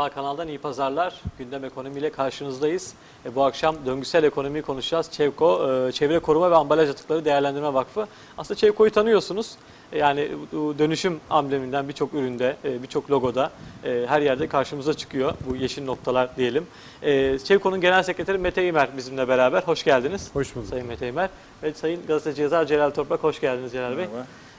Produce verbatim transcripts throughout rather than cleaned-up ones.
Alfa kanaldan iyi pazarlar. Gündem ekonomiyle karşınızdayız. E, bu akşam döngüsel ekonomiyi konuşacağız. Çevko, e, Çevre Koruma ve Ambalaj Atıkları Değerlendirme Vakfı. Aslında Çevko'yu tanıyorsunuz. E, yani bu dönüşüm ambleminden birçok üründe, e, birçok logoda, e, her yerde karşımıza çıkıyor. Bu yeşil noktalar diyelim. E, Çevko'nun Genel Sekreteri Mete İmer bizimle beraber. Hoş geldiniz. Hoş bulduk. Sayın Mete İmer. Ve Sayın Gazeteci yazar Celal Toprak. Hoş geldiniz Celal Bey.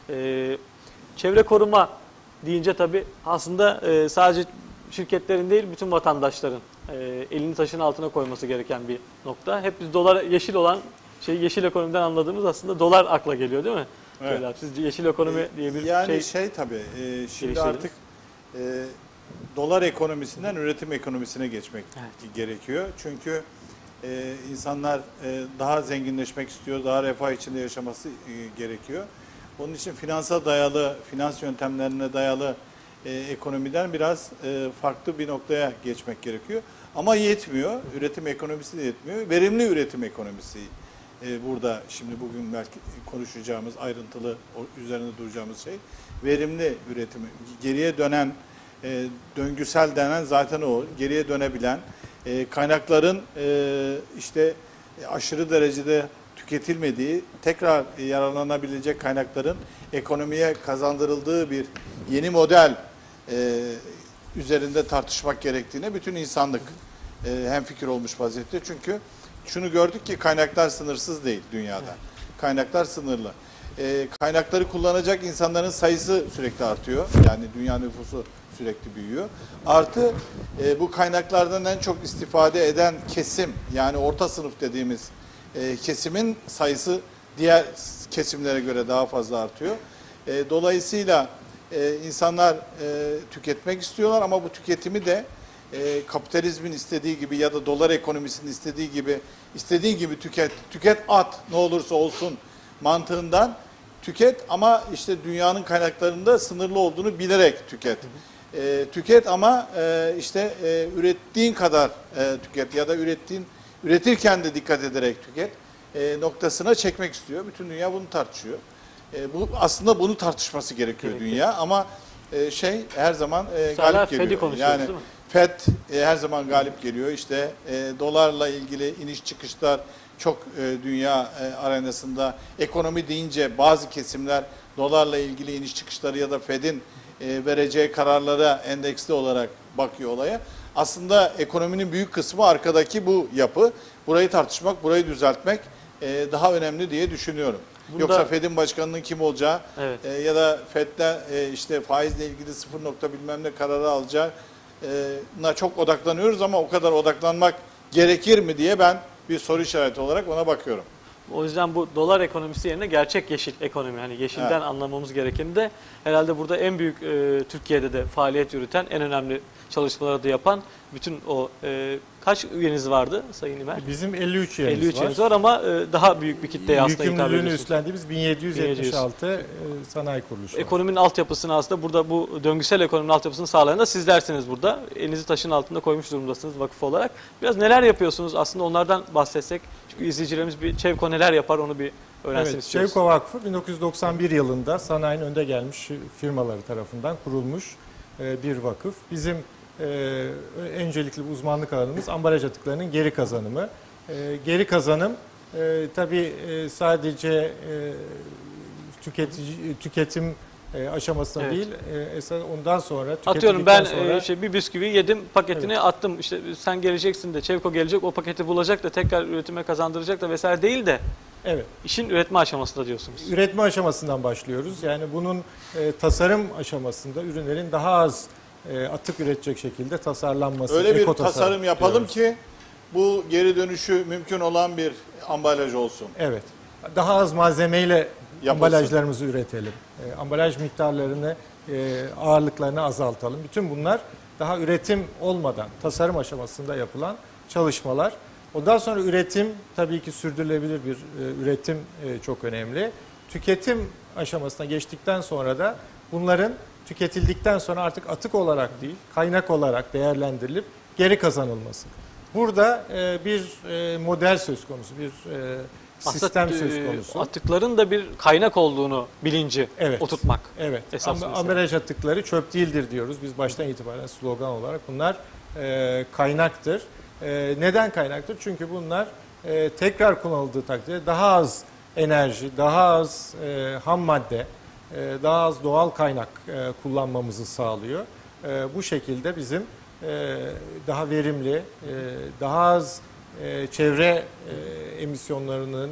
E, çevre koruma deyince tabii aslında e, sadece şirketlerin değil, bütün vatandaşların e, elini taşın altına koyması gereken bir nokta. Hep biz dolar, yeşil olan şey, yeşil ekonomiden anladığımız aslında dolar akla geliyor değil mi? Evet. Böyle, siz yeşil ekonomi diye bir yani şey... şey tabii, e, şimdi geliştirdiniz. artık e, dolar ekonomisinden üretim ekonomisine geçmek Evet. gerekiyor. Çünkü e, insanlar e, daha zenginleşmek istiyor, daha refah içinde yaşaması e, gerekiyor. Onun için finansa dayalı, finans yöntemlerine dayalı e, ekonomiden biraz e, farklı bir noktaya geçmek gerekiyor. Ama yetmiyor, üretim ekonomisi de yetmiyor. Verimli üretim ekonomisi e, burada şimdi bugün belki konuşacağımız, ayrıntılı üzerinde duracağımız şey. Verimli üretim, geriye dönen, e, döngüsel denen zaten o, geriye dönebilen, e, kaynakların e, işte aşırı derecede tüketilmediği, tekrar yararlanabilecek kaynakların ekonomiye kazandırıldığı bir yeni model e, üzerinde tartışmak gerektiğine bütün insanlık e, hemfikir olmuş vaziyette. Çünkü şunu gördük ki kaynaklar sınırsız değil dünyada. Evet. Kaynaklar sınırlı. E, kaynakları kullanacak insanların sayısı sürekli artıyor. Yani dünya nüfusu sürekli büyüyor. Artı e, bu kaynaklardan en çok istifade eden kesim, yani orta sınıf dediğimiz E, kesimin sayısı diğer kesimlere göre daha fazla artıyor. E, dolayısıyla e, insanlar e, tüketmek istiyorlar ama bu tüketimi de e, kapitalizmin istediği gibi ya da dolar ekonomisinin istediği gibi istediği gibi tüket, tüket at ne olursa olsun mantığından tüket ama işte dünyanın kaynaklarında sınırlı olduğunu bilerek tüket. E, tüket ama e, işte e, ürettiğin kadar e, tüket ya da ürettiğin üretirken de dikkat ederek tüket e, noktasına çekmek istiyor. Bütün dünya bunu tartışıyor. E, bu aslında bunu tartışması gerekiyor Gerekli. dünya ama e, şey her zaman e, galip geliyor. Yani değil mi? F E D e, her zaman galip geliyor. İşte e, dolarla ilgili iniş çıkışlar çok e, dünya e, arenasında. Ekonomi deyince bazı kesimler dolarla ilgili iniş çıkışları ya da F E D'in e, vereceği kararlara endeksli olarak bakıyor olaya. Aslında ekonominin büyük kısmı arkadaki bu yapı. Burayı tartışmak, burayı düzeltmek e, daha önemli diye düşünüyorum. Bunda, Yoksa F E D'in başkanının kim olacağı evet. e, ya da F E D'de e, işte faizle ilgili sıfır nokta bilmem ne kararı alacağına çok odaklanıyoruz ama o kadar odaklanmak gerekir mi diye ben bir soru işareti olarak ona bakıyorum. O yüzden bu dolar ekonomisi yerine gerçek yeşil ekonomi, hani yeşilden evet. anlamamız gerekeni de herhalde burada en büyük e, Türkiye'de de faaliyet yürüten, en önemli çalışmaları da yapan bütün o e, kaç üyeniz vardı Sayın İmer? Bizim elli üç üyemiz elli üç var. üyeniz var ama e, daha büyük bir kitleye aslında hitap ediyorsunuz. Yükümlülüğünü üstlendiğimiz bin yedi yüz yetmiş altı e, sanayi kuruluşu var. Ekonominin altyapısını aslında burada bu döngüsel ekonominin altyapısını sağlayan da sizlersiniz burada. Elinizi taşın altında koymuş durumdasınız vakıf olarak. Biraz neler yapıyorsunuz aslında onlardan bahsetsek. Çünkü izleyicilerimiz bir Çevko neler yapar onu bir öğrensin evet, istiyoruz. Çevko Vakfı bin dokuz yüz doksan bir yılında sanayinin önde gelmiş firmaları tarafından kurulmuş bir vakıf. Bizim e, öncelikli uzmanlık alanımız ambalaj atıklarının geri kazanımı. E, geri kazanım e, tabii e, sadece e, tüketici, tüketim e, aşamasında evet. değil, e, esas ondan sonra atıyorum ben sonra, e, şey, bir bisküvi yedim, paketini evet. attım. İşte sen geleceksin de Çevko gelecek, o paketi bulacak da tekrar üretime kazandıracak da vesaire değil de. Evet. İşin üretme aşamasında diyorsunuz. Üretme aşamasından başlıyoruz. Yani bunun e, tasarım aşamasında ürünlerin daha az e, atık üretecek şekilde tasarlanması. Öyle bir tasarım, tasarım yapalım diyoruz. Ki bu geri dönüşü mümkün olan bir ambalaj olsun. Evet. Daha az malzemeyle yapılsın. Ambalajlarımızı üretelim. E, ambalaj miktarlarını, e, ağırlıklarını azaltalım. Bütün bunlar daha üretim olmadan tasarım aşamasında yapılan çalışmalar. Ondan sonra üretim tabii ki sürdürülebilir bir e, üretim e, çok önemli. Tüketim aşamasına geçtikten sonra da bunların tüketildikten sonra artık atık olarak değil, kaynak olarak değerlendirilip geri kazanılması. Burada e, bir e, model söz konusu, bir e, sistem Aslında, söz e, konusu. Atıkların da bir kaynak olduğunu bilinci Evet. oturtmak. Evet. Esas Am- mesele. ambalaj atıkları çöp değildir diyoruz. Biz baştan itibaren slogan olarak bunlar e, kaynaktır. E, neden kaynaktır? Çünkü bunlar e, tekrar kullanıldığı takdirde daha az enerji, daha az e, ham madde, e, daha az doğal kaynak e, kullanmamızı sağlıyor. E, bu şekilde bizim e, daha verimli, e, daha az e, çevre e, emisyonlarının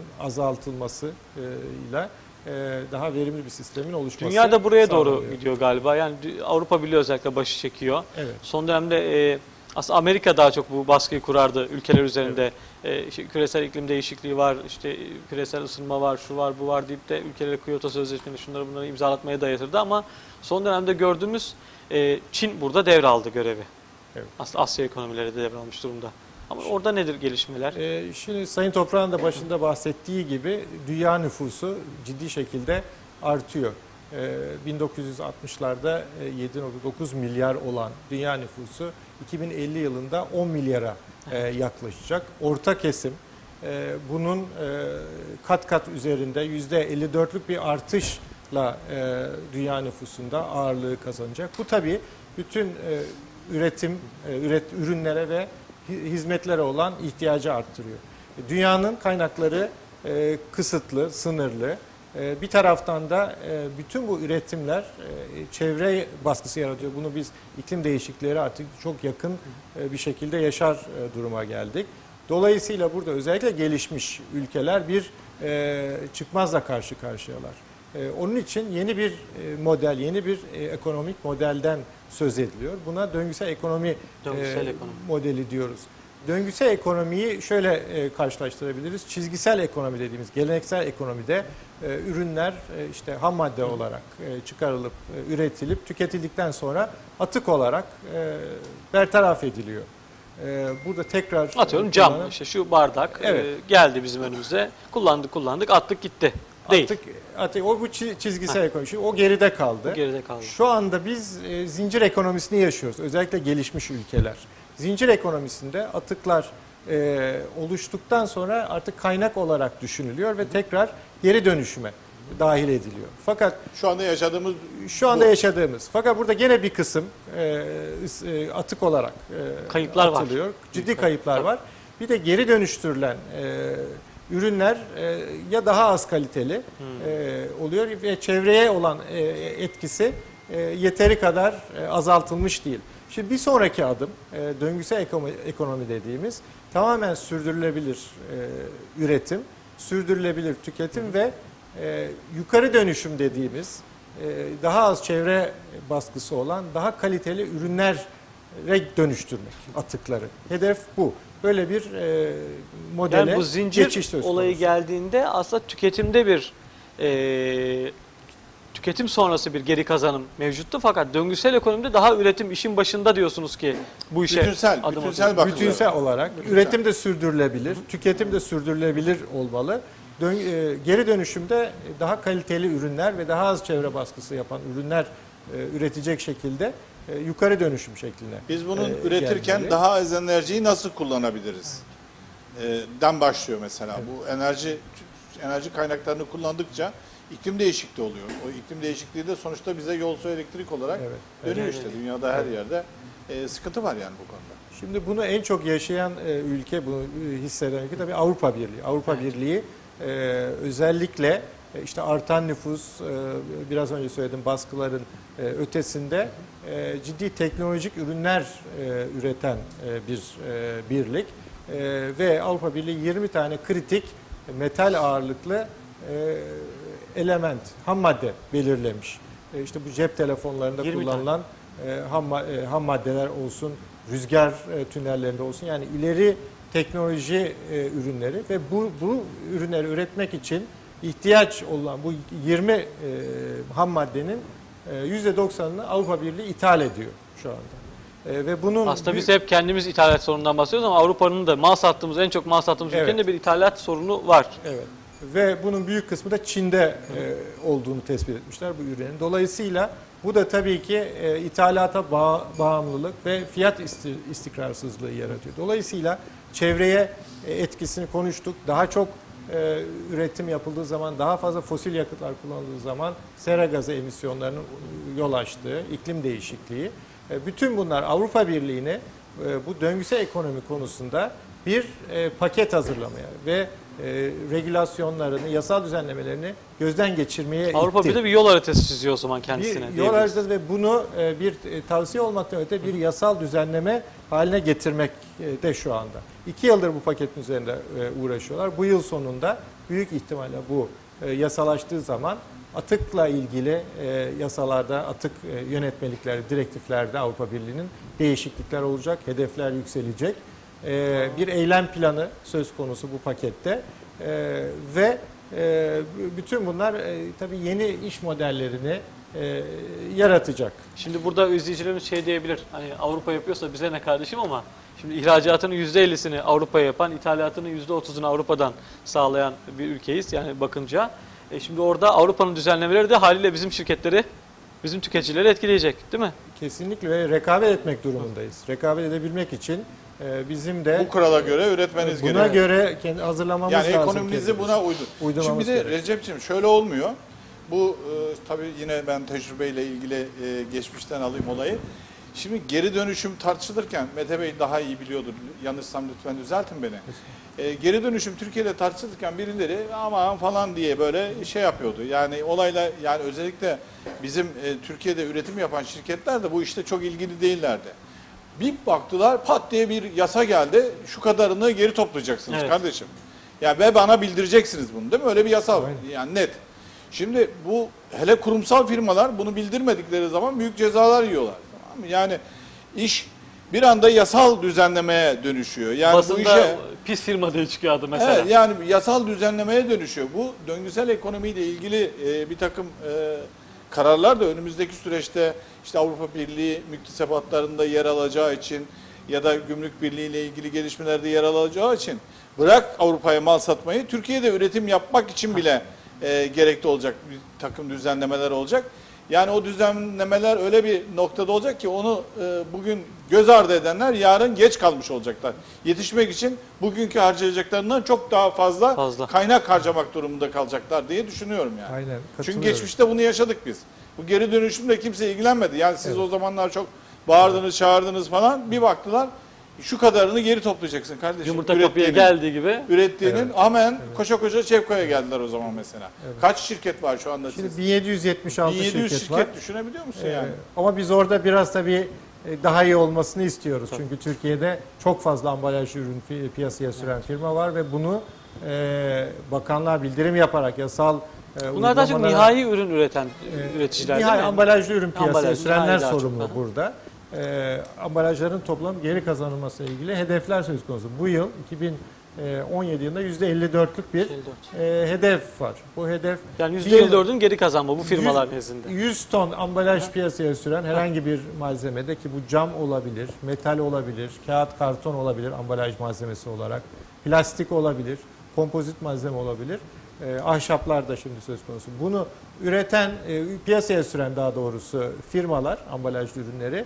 azaltılmasıyla e, daha verimli bir sistemin oluşması Dünya da buraya doğru sağlanıyor. gidiyor galiba. Yani dü- Avrupa Birliği özellikle başı çekiyor. Evet. Son dönemde e, aslında Amerika daha çok bu baskıyı kurardı ülkeler üzerinde. E, işte küresel iklim değişikliği var, işte e, küresel ısınma var, şu var, bu var deyip de ülkelere Kyoto Sözleşmesi'ni şunları bunları imzalatmaya dayatırdı ama son dönemde gördüğümüz e, Çin burada devraldı görevi. Evet. Aslında Asya ekonomileri de devralmış durumda. Ama orada nedir gelişmeler? Ee, şimdi Sayın Toprağ'ın da başında bahsettiği gibi dünya nüfusu ciddi şekilde artıyor. Ee, bin dokuz yüz altmışlarda yedi nokta dokuz milyar olan dünya nüfusu iki bin elli yılında on milyara e, yaklaşacak. Orta kesim e, bunun e, kat kat üzerinde yüzde elli dörtlük bir artışla e, dünya nüfusunda ağırlığı kazanacak. Bu tabii bütün e, üretim, e, üret ürünlere ve hizmetlere olan ihtiyacı arttırıyor. Dünyanın kaynakları e, kısıtlı, sınırlı. E, bir taraftan da e, bütün bu üretimler e, çevre baskısı yaratıyor. Bunu biz iklim değişiklikleri artık çok yakın e, bir şekilde yaşar e, duruma geldik. Dolayısıyla burada özellikle gelişmiş ülkeler bir e, çıkmazla karşı karşıyalar. E, onun için yeni bir e, model, yeni bir e, ekonomik modelden söz ediliyor. Buna döngüsel ekonomi, Döngüsel e, ekonomi. modeli diyoruz. Döngüsel ekonomiyi şöyle e, karşılaştırabiliriz. Çizgisel ekonomi dediğimiz geleneksel ekonomide e, ürünler e, işte ham madde olarak e, çıkarılıp e, üretilip tüketildikten sonra atık olarak e, bertaraf ediliyor. E, burada tekrar Atıyorum cam, kullanıp- işte şu bardak Evet. e, geldi bizim önümüze. Kullandık kullandık attık gitti. Değil. Attık, attık, o bu çi- çizgisel ekonomi. Şimdi o geride kaldı. Bu geride kaldı. Şu anda biz e, zincir ekonomisini yaşıyoruz. Özellikle gelişmiş ülkeler. Zincir ekonomisinde atıklar e, oluştuktan sonra artık kaynak olarak düşünülüyor ve tekrar geri dönüşüme dahil ediliyor. Fakat Şu anda yaşadığımız şu anda bu. yaşadığımız, fakat burada gene bir kısım e, is- e, atık olarak e, Kayıplar var. atılıyor. Ciddi kayıplar var. Bir de geri dönüştürülen e, ürünler e, ya daha az kaliteli e, oluyor ve çevreye olan e, etkisi e, yeteri kadar e, azaltılmış değil. Şimdi bir sonraki adım e, döngüsel ekonomi, ekonomi dediğimiz tamamen sürdürülebilir e, üretim, sürdürülebilir tüketim ve e, yukarı dönüşüm dediğimiz e, daha az çevre baskısı olan daha kaliteli ürünlere dönüştürmek atıkları. Hedef bu. Böyle bir e, modele Yani bu zincir geçiş söz olayı konusu. geldiğinde aslında tüketimde bir e, tüketim sonrası bir geri kazanım mevcuttu. Fakat döngüsel ekonomide daha üretim işin başında diyorsunuz ki bu işe Bütünsel, adım bütünsel atıyor. bakılıyor. Bütünsel olarak üretim de sürdürülebilir, tüketim de sürdürülebilir olmalı. Dön, e, geri dönüşümde daha kaliteli ürünler ve daha az çevre baskısı yapan ürünler e, üretecek şekilde e, yukarı dönüşüm şekline. Biz bunu e, üretirken gelmeli. daha az enerjiyi nasıl kullanabiliriz? Ee, den başlıyor mesela. Bu enerji enerji kaynaklarını kullandıkça iklim değişikliği oluyor. O iklim değişikliği de sonuçta bize yol su elektrik olarak Evet. dönüyor Evet. işte. Dünyada her yerde e, sıkıntı var yani bu konuda. Şimdi bunu en çok yaşayan e, ülke, bunu e, hisseden ülke tabii Avrupa Birliği. Avrupa Birliği e, özellikle e, işte artan nüfus, e, biraz önce söyledim baskıların e, ötesinde e, ciddi teknolojik ürünler e, üreten e, bir e, birlik. E, ve Avrupa Birliği yirmi tane kritik metal ağırlıklı e, element, ham madde belirlemiş. E, işte bu cep telefonlarında yirmi tane. kullanılan e, ham, ma- e, ham maddeler olsun, rüzgar e, tünellerinde olsun, yani ileri teknoloji e, ürünleri ve bu bu ürünleri üretmek için ihtiyaç olan bu yirmi e, ham maddenin e, yüzde doksanını Avrupa Birliği ithal ediyor şu anda. E, ve bunun Aslında biz büyük- hep kendimiz ithalat sorunundan bahsediyoruz ama Avrupa'nın da mal sattığımız, en çok mal sattığımız Evet. ülkenin de bir ithalat sorunu var. Evet. Ve bunun büyük kısmı da Çin'de e, olduğunu tespit etmişler bu ürünün. Dolayısıyla bu da tabii ki e, ithalata bağ- bağımlılık ve fiyat isti- istikrarsızlığı yaratıyor. Dolayısıyla çevreye e, etkisini konuştuk. Daha çok e, üretim yapıldığı zaman, daha fazla fosil yakıtlar kullanıldığı zaman sera gazı emisyonlarının yol açtığı iklim değişikliği. E, bütün bunlar Avrupa Birliği'ne e, bu döngüsel ekonomi konusunda bir e, paket hazırlamaya ve e, regülasyonlarını, yasal düzenlemelerini gözden geçirmeye Avrupa itti. bir de bir yol haritası çiziyor o zaman kendisine. Bir yol diyebiliriz. haritası ve bunu e, bir e, tavsiye olmaktan öte bir yasal düzenleme haline getirmek e, de şu anda. İki yıldır bu paketin üzerinde e, uğraşıyorlar. Bu yıl sonunda büyük ihtimalle bu e, yasalaştığı zaman atıkla ilgili e, yasalarda, atık e, yönetmelikleri, direktiflerde Avrupa Birliği'nin değişiklikler olacak, hedefler yükselecek. E, bir eylem planı söz konusu bu pakette e, ve e, bütün bunlar e, tabii yeni iş modellerini e, yaratacak. Şimdi burada izleyicilerimiz şey diyebilir, hani Avrupa yapıyorsa bize ne kardeşim, ama şimdi ihracatının yüzde ellisini Avrupa'ya yapan, ithalatının yüzde otuzunu Avrupa'dan sağlayan bir ülkeyiz yani bakınca. E şimdi orada Avrupa'nın düzenlemeleri de haliyle bizim şirketleri, bizim tüketicileri etkileyecek, değil mi? Kesinlikle ve rekabet etmek durumundayız. Rekabet edebilmek için e, bizim de Bu kurala göre üretmeniz buna gerekiyor. göre kendi hazırlamamız Yani lazım. ekonomimizi kendimiz. buna uydur. Şimdi Uydurmamız bir de gerekiyor. Recep'ciğim şöyle olmuyor. Bu e, tabii yine ben tecrübeyle ilgili e, geçmişten alayım olayı. Şimdi geri dönüşüm tartışılırken, Mete Bey daha iyi biliyordur, yanlışsam lütfen düzeltin beni. E, geri dönüşüm Türkiye'de tartışılırken birileri aman falan diye böyle şey yapıyordu. Yani olayla, yani özellikle bizim e, Türkiye'de üretim yapan şirketler de bu işte çok ilgili değillerdi. Bir baktılar pat diye bir yasa geldi, şu kadarını geri toplayacaksınız Evet. kardeşim. Ya ve bana bildireceksiniz bunu, değil mi? Öyle bir yasa var. Aynen. Yani net. Şimdi bu hele kurumsal firmalar bunu bildirmedikleri zaman büyük cezalar yiyorlar. Tamam mı? Yani iş bir anda yasal düzenlemeye dönüşüyor. Yani Basında bu işe pis firma diye çıkıyor adı mesela. evet, yani yasal düzenlemeye dönüşüyor. Bu döngüsel ekonomiyle ilgili e, bir takım e, kararlar da önümüzdeki süreçte işte Avrupa Birliği müktesebatlarında yer alacağı için ya da Gümrük Birliği ile ilgili gelişmelerde yer alacağı için bırak Avrupa'ya mal satmayı, Türkiye'de üretim yapmak için bile e, gerekli olacak bir takım düzenlemeler olacak. Yani o düzenlemeler öyle bir noktada olacak ki onu e, bugün göz ardı edenler yarın geç kalmış olacaklar. Yetişmek için bugünkü harcayacaklarından çok daha fazla, Fazla. kaynak harcamak durumunda kalacaklar diye düşünüyorum yani. Aynen, Çünkü katılıyorum. geçmişte bunu yaşadık biz. Bu geri dönüşümle kimse ilgilenmedi. Yani siz Evet. o zamanlar çok bağırdınız, çağırdınız falan. Bir baktılar şu kadarını geri toplayacaksın kardeşim. Yumurta kapıya Ürettiğinin- geldiği gibi. Ürettiğinin Evet. hemen koşa koşa Çevko'ya geldiler o zaman mesela. Evet. Kaç şirket var şu anda Şimdi siz? bin yedi yüz yetmiş altı bin yedi yüz şirket, şirket, var. düşünebiliyor musun Ee, yani? Ama biz orada biraz tabii e, daha iyi olmasını istiyoruz. Çünkü Türkiye'de çok fazla ambalaj ürün pi- piyasaya süren firma var ve bunu e, bakanlığa bildirim yaparak yasal e, Bunlar daha çok uygulamalara- nihai ürün üreten e, üreticiler nihai değil mi? ambalajlı ürün piyasaya Ambalaj, sürenler nihai daha çok, sorumlu aha. burada. E, ambalajların toplam geri kazanılması ile ilgili hedefler söz konusu. Bu yıl iki bin on yedi yılında yüzde elli dörtlük bir e, hedef var. Bu hedef Yani bir yüzde yıl- elli dördün geri kazanma bu firmalar yüz- nezdinde. yüz ton ambalaj piyasaya süren herhangi bir malzemede, ki bu cam olabilir, metal olabilir, kağıt karton olabilir ambalaj malzemesi olarak, plastik olabilir, kompozit malzeme olabilir, e, ahşaplar da şimdi söz konusu. Bunu üreten, e, piyasaya süren daha doğrusu firmalar, ambalajlı ürünleri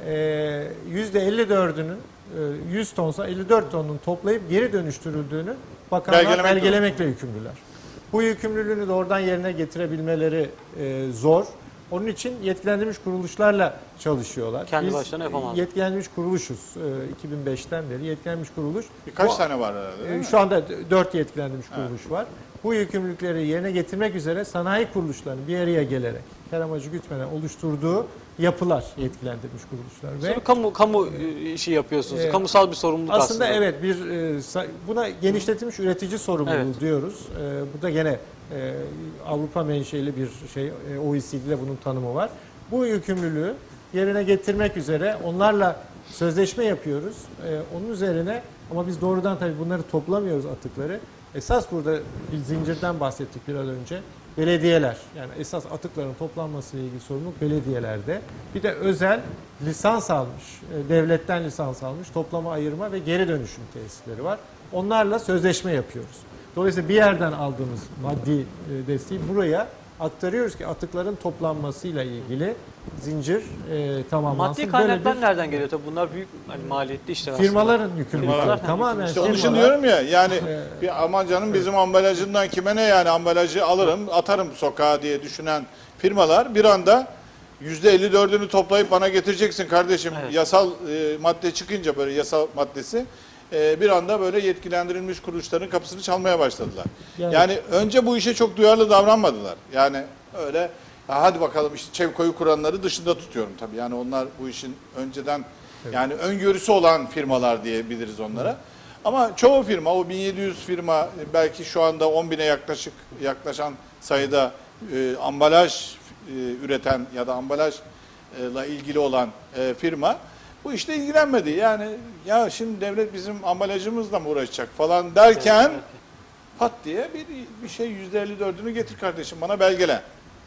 e, yüzde elli dördünün e, yüz tonsa elli dört tonun toplayıp geri dönüştürüldüğünü bakanlar Belgelemek belgelemekle yükümlüler. Bu yükümlülüğünü doğrudan yerine getirebilmeleri e, zor. Onun için yetkilendirilmiş kuruluşlarla çalışıyorlar. Kendi Biz başlarına yapamazlar. yetkilendirilmiş kuruluşuz. E, iki bin beşten beri yetkilendirilmiş kuruluş. Birkaç Bu- tane var herhalde. değil e, mi? Şu anda dört yetkilendirilmiş kuruluş var. Bu yükümlülükleri yerine getirmek üzere sanayi kuruluşlarının bir araya gelerek kar amacı gütmeden oluşturduğu yapılar yetkilendirilmiş kuruluşlar. Ve Sonra kamu kamu e, işi yapıyorsunuz. Ee, Kamusal bir sorumluluk aslında. aslında evet bir e, sa- buna genişletilmiş üretici sorumluluğu Evet. diyoruz. E, bu da gene e, Avrupa menşeli bir şey. E, O E C D'de bunun tanımı var. Bu yükümlülüğü yerine getirmek üzere onlarla sözleşme yapıyoruz. E, onun üzerine ama biz doğrudan tabii bunları toplamıyoruz, atıkları. Esas burada bir zincirden bahsettik biraz önce. Belediyeler, yani esas atıkların toplanmasıyla ilgili sorumluluk belediyelerde. Bir de özel lisans almış, e, devletten lisans almış toplama, ayırma ve geri dönüşüm tesisleri var. Onlarla sözleşme yapıyoruz. Dolayısıyla bir yerden aldığımız maddi e, desteği buraya aktarıyoruz ki atıkların toplanmasıyla ilgili zincir e, tamamlansın. Maddi kaynaklar Böyle bir- nereden geliyor? Tabii bunlar büyük hani maliyetli işler Firmaların aslında. yükümlülükleri. Firmalar, Tamamen İşte onun için firmalar. diyorum ya yani Ee, bir aman canım bizim ambalajından kime ne yani ambalajı alırım atarım sokağa diye düşünen firmalar bir anda yüzde elli dördünü toplayıp bana getireceksin kardeşim Evet. yasal e, madde çıkınca böyle yasal maddesi e, bir anda böyle yetkilendirilmiş kuruluşların kapısını çalmaya başladılar. Yani- Yani, önce bu işe çok duyarlı davranmadılar. Yani öyle "Ya hadi bakalım işte Çevko'yu kuranları dışında tutuyorum tabii. Yani onlar bu işin önceden yani öngörüsü olan firmalar diyebiliriz onlara. Ama çoğu firma o bin yedi yüz firma belki şu anda on bine yaklaşık yaklaşan sayıda e, ambalaj e, üreten ya da ambalajla ilgili olan e, firma bu işte ilgilenmedi. Yani ya şimdi devlet bizim ambalajımızla mı uğraşacak falan derken Evet. pat diye bir, bir şey yüzde elli dördünü getir kardeşim bana belgele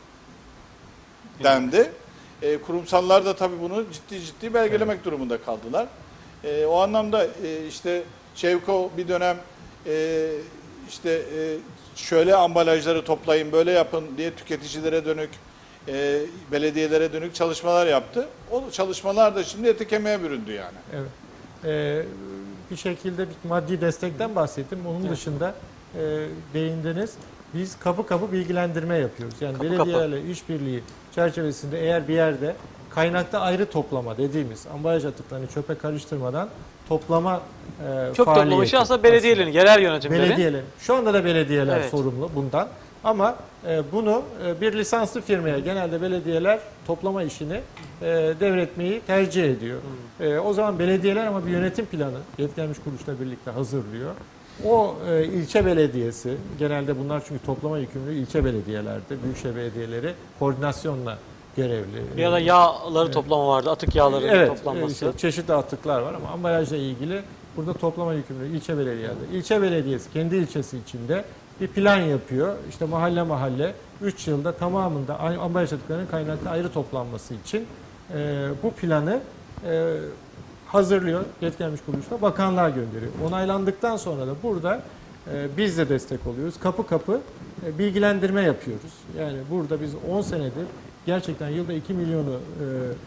dendi. E, kurumsallar da tabii bunu ciddi ciddi belgelemek durumunda kaldılar. E, o anlamda e, işte Çevko bir dönem e, işte e, şöyle ambalajları toplayın böyle yapın diye tüketicilere dönük e, belediyelere dönük çalışmalar yaptı. O çalışmalar da şimdi ete kemiğe büründü yani. Evet. Ee, bir şekilde bir maddi destekten bahsettim. Onun Evet. dışında e, değindiniz. Biz kapı kapı bilgilendirme yapıyoruz. Yani Kapı belediyelerle işbirliği çerçevesinde eğer bir yerde kaynakta ayrı toplama dediğimiz ambalaj atıklarını çöpe karıştırmadan toplama e, Çok toplama faaliyeti işi aslında belediyelerin, yerel yönetimlerin. Belediyeler. Şu anda da belediyeler Evet. sorumlu bundan. Ama e, bunu e, bir lisanslı firmaya genelde belediyeler toplama işini e, devretmeyi tercih ediyor. E, o zaman belediyeler ama bir yönetim planı yetkilenmiş kuruluşla birlikte hazırlıyor. O e, ilçe belediyesi, genelde bunlar çünkü toplama yükümlülüğü ilçe belediyelerde, büyükşehir belediyeleri koordinasyonla görevli. Bir ara yağları toplama vardı, atık yağları Evet, toplanması. işte çeşitli atıklar var ama ambalajla ilgili burada toplama yükümlülüğü ilçe belediyelerde. İlçe belediyesi kendi ilçesi içinde bir plan yapıyor. İşte mahalle mahalle üç yılda tamamında ambalaj atıklarının kaynaklı ayrı toplanması için e, bu planı e, hazırlıyor. Yetkilenmiş kuruluşla bakanlığa gönderiyor. Onaylandıktan sonra da burada e, biz de destek oluyoruz. Kapı kapı e, bilgilendirme yapıyoruz. Yani burada biz on senedir gerçekten yılda iki milyonu e,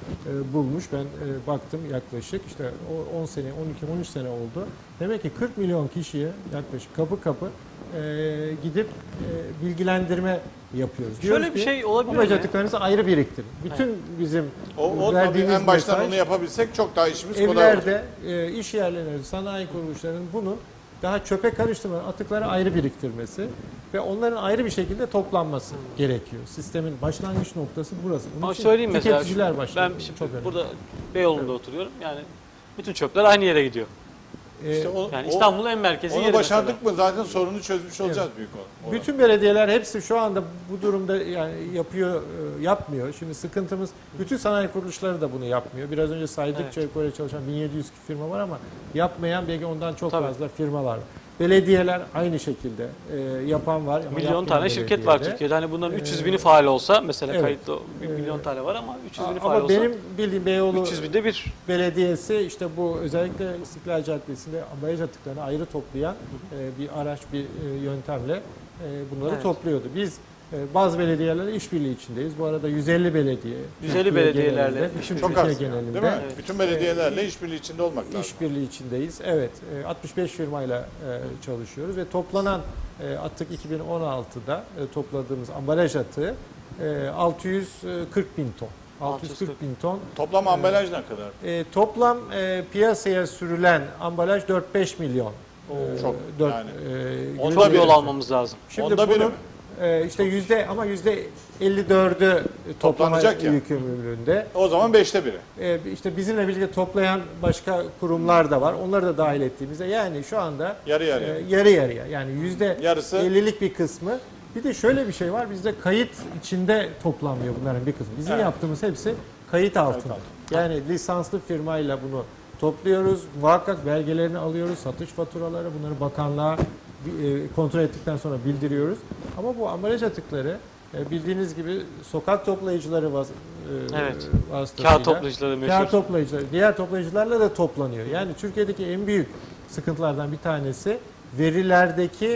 e, bulmuş. Ben e, baktım yaklaşık işte o on sene, on iki on üç sene oldu. Demek ki kırk milyon kişiye yaklaşık kapı kapı e, gidip e, bilgilendirme yapıyoruz. Diyoruz Şöyle bir ki, şey olabilir ambalaj mi? atıklarınızı ayrı biriktirin. Bütün bizim O, o tabii verdiğimiz en baştan mesaj, onu yapabilsek çok daha işimiz kolay olacak. evlerde, e, iş yerlerinde, sanayi kuruluşlarının bunu daha çöpe karıştırmadan atıkları ayrı biriktirmesi ve onların ayrı bir şekilde toplanması gerekiyor. Sistemin başlangıç noktası burası. Bunun Ama için söyleyeyim mesela, tüketiciler başlıyor. ben şimdi Çok önemli. burada Beyoğlu'nda oturuyorum. Yani bütün çöpler aynı yere gidiyor. Ee, İşte o, Yani o- İstanbul'un en merkezi onu yeri başardık mesela. mı zaten sorunu çözmüş olacağız büyük olarak. bütün belediyeler hepsi şu anda bu durumda yani yapıyor, e, yapmıyor. Şimdi sıkıntımız bütün sanayi kuruluşları da bunu yapmıyor. Biraz önce saydık Evet. Çevko'yla çalışan bin yedi yüz firma var ama yapmayan belki ondan çok Tabii. fazla firmalar var. Belediyeler aynı şekilde e, yapan var. ama Milyon yapmayan tane şirket var belediyede. Türkiye'de. Hani bunların üç yüz Ee, bini faal olsa mesela evet. kayıtlı bir Ee, milyon tane var ama üç yüz bini faal Ama olsa benim bildiğim Beyoğlu üç yüz binde bir. Belediyesi işte bu özellikle İstiklal Caddesi'nde ambalaj atıklarını ayrı toplayan e, bir araç, bir e, yöntemle e, bunları Evet. topluyordu. Biz e, bazı belediyelerle işbirliği içindeyiz. Bu arada yüz elli belediye, yüz elli Türkiye belediyelerle, genelinde, bütün Çok Türkiye az yani, genelinde değil mi? Evet. Bütün belediyelerle işbirliği içinde olmak lazım. işbirliği içindeyiz. Evet, e, altmış beş firmayla e, çalışıyoruz ve toplanan e, atık iki bin on altıda e, topladığımız ambalaj atığı e, altı yüz kırk bin ton. altı yüz kırk bin ton. Toplam ambalaj ne kadar? E, toplam e, piyasaya sürülen ambalaj dört beş milyon. E, çok dört, yani. e, Onda Onda biri. bir yol almamız lazım. Şimdi Onda biri bunun mi? e, işte yüzde ama yüzde elli dördü toplama Toplanacak ya. yükümlülüğünde. O zaman beşte biri. E, işte bizimle birlikte toplayan başka kurumlar da var. Onları da dahil ettiğimizde yani şu anda Yarı yarıya. e, yarı yarıya yani yüzde Yarısı- ellilik bir kısmı. Bir de şöyle bir şey var. Bizde kayıt içinde toplanmıyor bunların bir kısmı. Bizim Evet. yaptığımız hepsi kayıt altında. altında. Yani lisanslı firmayla bunu topluyoruz. Muhakkak belgelerini alıyoruz. Satış faturaları bunları bakanlığa e, kontrol ettikten sonra bildiriyoruz. Ama bu ambalaj atıkları e, bildiğiniz gibi sokak toplayıcıları vas, e, Evet. vasıtasıyla. Kağıt toplayıcıları meşhur. Kağıt toplayıcıları, diğer toplayıcılarla da toplanıyor. Yani Türkiye'deki en büyük sıkıntılardan bir tanesi verilerdeki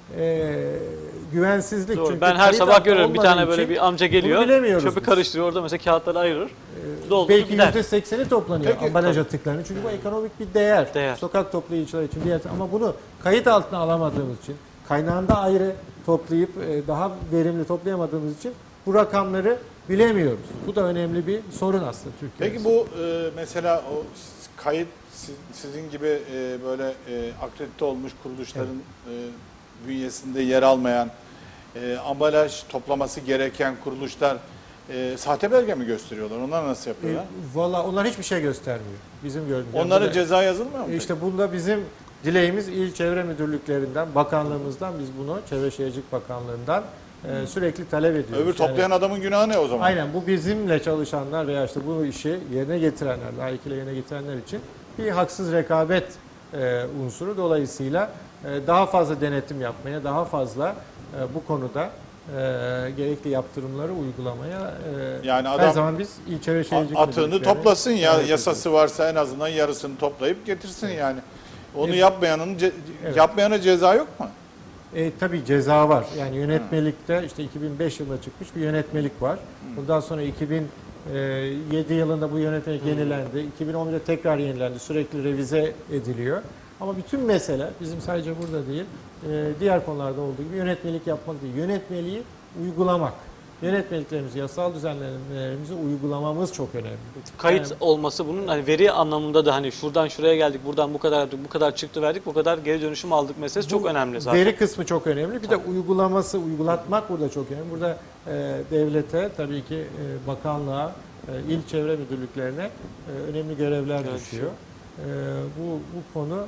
e, güvensizlik. Doğru. Çünkü Ben her kayıt sabah hakkı görüyorum bir olmadığı tane böyle için bir amca geliyor. bunu bilemiyoruz Çöpü biz. karıştırıyor. Orada mesela kağıtları ayırır. Doldurur Belki gider. yüzde sekseni toplanıyor Peki, ambalaj tabii. atıklarının. Çünkü bu ekonomik bir değer. Değer. Sokak toplayıcılar için diğer ama bunu kayıt altına alamadığımız için, kaynağında ayrı toplayıp e, daha verimli toplayamadığımız için bu rakamları bilemiyoruz. Bu da önemli bir sorun aslında Türkiye'de. Peki bu e, mesela o kayıt siz- sizin gibi e, böyle e, akredite olmuş kuruluşların e, bünyesinde yer almayan, e, ambalaj toplaması gereken kuruluşlar e, sahte belge mi gösteriyorlar? Onlar nasıl E, yapıyorlar? Valla onlar hiçbir şey göstermiyor. Bizim gördüğümüz. Yani Onlara burada- ceza yazılmıyor mu? peki? İşte bunda bizim dileğimiz İl Çevre Müdürlüklerinden, bakanlığımızdan biz bunu Çevre Şehircilik Bakanlığından e, sürekli talep ediyoruz. Öbür toplayan adamın günahı ne o zaman? Aynen bu bizimle çalışanlar veya işte bu işi yerine getirenler, layıkıyla yerine getirenler için bir haksız rekabet e, unsuru. Dolayısıyla e, daha fazla denetim yapmaya, daha fazla e, bu konuda e, gerekli yaptırımları uygulamaya e, Yani her adam zaman biz İl Çevre Şehircilik Atığını Müdürlüklerine toplasın ya, davet yasası varsa en azından yarısını toplayıp getirsin yani. Onu Evet. yapmayanın ce- Evet. yapmayana ceza yok mu? E, tabii ceza var. Yani yönetmelikte işte iki bin beş yılında çıkmış bir yönetmelik var. Bundan sonra iki bin yedi yılında bu yönetmelik yenilendi. iki bin on birde tekrar yenilendi. Sürekli revize ediliyor. Ama bütün mesele bizim sadece burada değil, e, diğer konularda olduğu gibi yönetmelik yapmak değil. Yönetmeliği uygulamak. Yönetmeliklerimizi, yasal düzenlemelerimizi uygulamamız çok önemli. Kayıt Yani- olması bunun hani veri anlamında da hani şuradan şuraya geldik, buradan bu kadar yaptık, bu kadar çıktı verdik, bu kadar geri dönüşüm aldık meselesi çok Bu önemli zaten. Veri kısmı çok önemli. Bir de uygulaması, uygulatmak burada çok önemli. Burada e, devlete, tabii ki e, bakanlığa, e, il çevre müdürlüklerine e, önemli görevler Evet. düşüyor. E, bu bu konu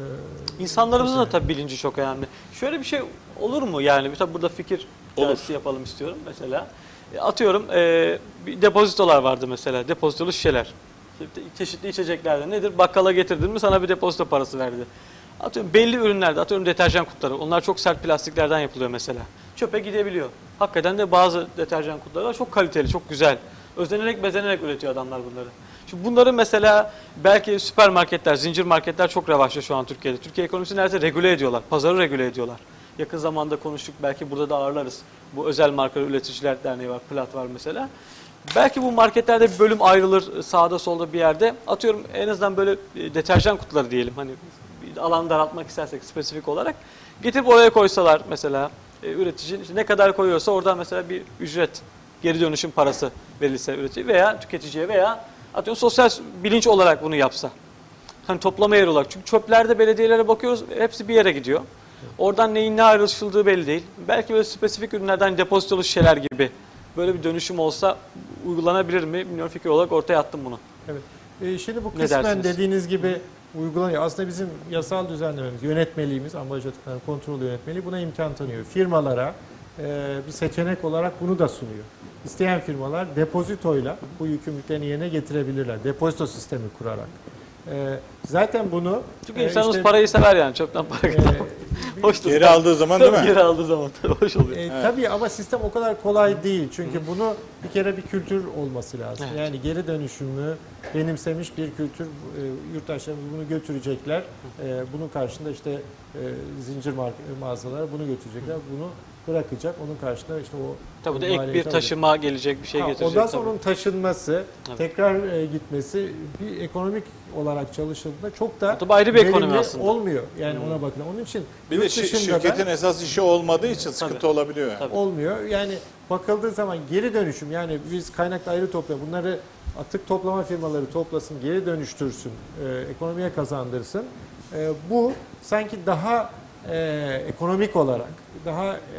e, İnsanlarımızın çok da tabii bilinci çok önemli. Şöyle bir şey olur mu yani? Tabii burada fikir Olur. dersi yapalım istiyorum mesela. E, Atıyorum e, bir depozitolar vardı mesela, depozitolu şişeler. İşte çeşitli içeceklerde nedir? Bakkala getirdin mi sana bir depozito parası verdi. Atıyorum belli ürünlerde, atıyorum deterjan kutuları. Onlar çok sert plastiklerden yapılıyor mesela. Çöpe gidebiliyor. Hakikaten de bazı deterjan kutuları var, çok kaliteli, çok güzel. Özenerek bezenerek üretiyor adamlar bunları. Şimdi bunları mesela belki süpermarketler, zincir marketler çok revaçta şu an Türkiye'de. Türkiye ekonomisini neredeyse regüle ediyorlar. Pazarı regüle ediyorlar. Yakın zamanda konuştuk, belki burada da ağırlarız. Bu Özel Marka Üreticiler Derneği var, Plat var mesela. Belki bu marketlerde bir bölüm ayrılır sağda solda bir yerde. Atıyorum en azından böyle e, deterjan kutuları diyelim. Hani bir alan daraltmak istersek spesifik olarak. Getirip oraya koysalar mesela e, üretici işte ne kadar koyuyorsa oradan mesela bir ücret, geri dönüşüm parası verilse üretici veya tüketiciye veya atıyorum sosyal bilinç olarak bunu yapsa. Hani toplama yeri olarak. Çünkü çöplerde belediyelere bakıyoruz hepsi bir yere gidiyor. Oradan neyin ne ayrışıldığı belli değil. Belki böyle spesifik ürünlerden depozitolu şişeler gibi böyle bir dönüşüm olsa uygulanabilir mi? Bilmiyorum, fikir olarak ortaya attım bunu. Evet. E, şimdi bu Ne kısmen dersiniz? dediğiniz gibi uygulanıyor. Aslında bizim yasal düzenlememiz, yönetmeliğimiz, ambalaj atıklarının kontrol yönetmeliği buna imkan tanıyor. Firmalara e, bir seçenek olarak bunu da sunuyor. İsteyen firmalar depozitoyla bu yükümlülüklerini yerine getirebilirler. Depozito sistemi kurarak. E, zaten bunu Çünkü e, insanımız işte, parayı sever yani, çöpten para e, getiren. Hoştur. Geri aldığı zaman değil mi? Geri aldığı zaman tabii hoş oluyor. E, Tabii ama sistem o kadar kolay değil. Çünkü bunu bir kere bir kültür olması lazım. Evet. Yani geri dönüşümü benimsemiş bir kültür. E, yurttaşlarımız bunu götürecekler. E, bunun karşında işte e, zincir mark- mağazalar bunu götürecekler. Bunu bırakacak. Onun karşında işte o Tabii bu da o ek bir maliyeti alacak. taşıma gelecek, bir şey Ha, getirecek. ondan tabii. sonra onun taşınması, Tabii. tekrar e, gitmesi bir ekonomik olarak çalışıldığında çok da Tabii ayrı bir ekonomi verimli aslında. olmuyor. Yani ona bakın. Onun için Bir de yurt şi- dışında da- şirketin esas işi olmadığı için sıkıntı Tabii. olabiliyor yani. Tabii. olmuyor. Yani bakıldığı zaman geri dönüşüm, yani biz kaynaklı ayrı toplayalım. Bunları atık toplama firmaları toplasın, geri dönüştürsün, e, ekonomiye kazandırsın. E, bu sanki daha e, ekonomik olarak, daha e,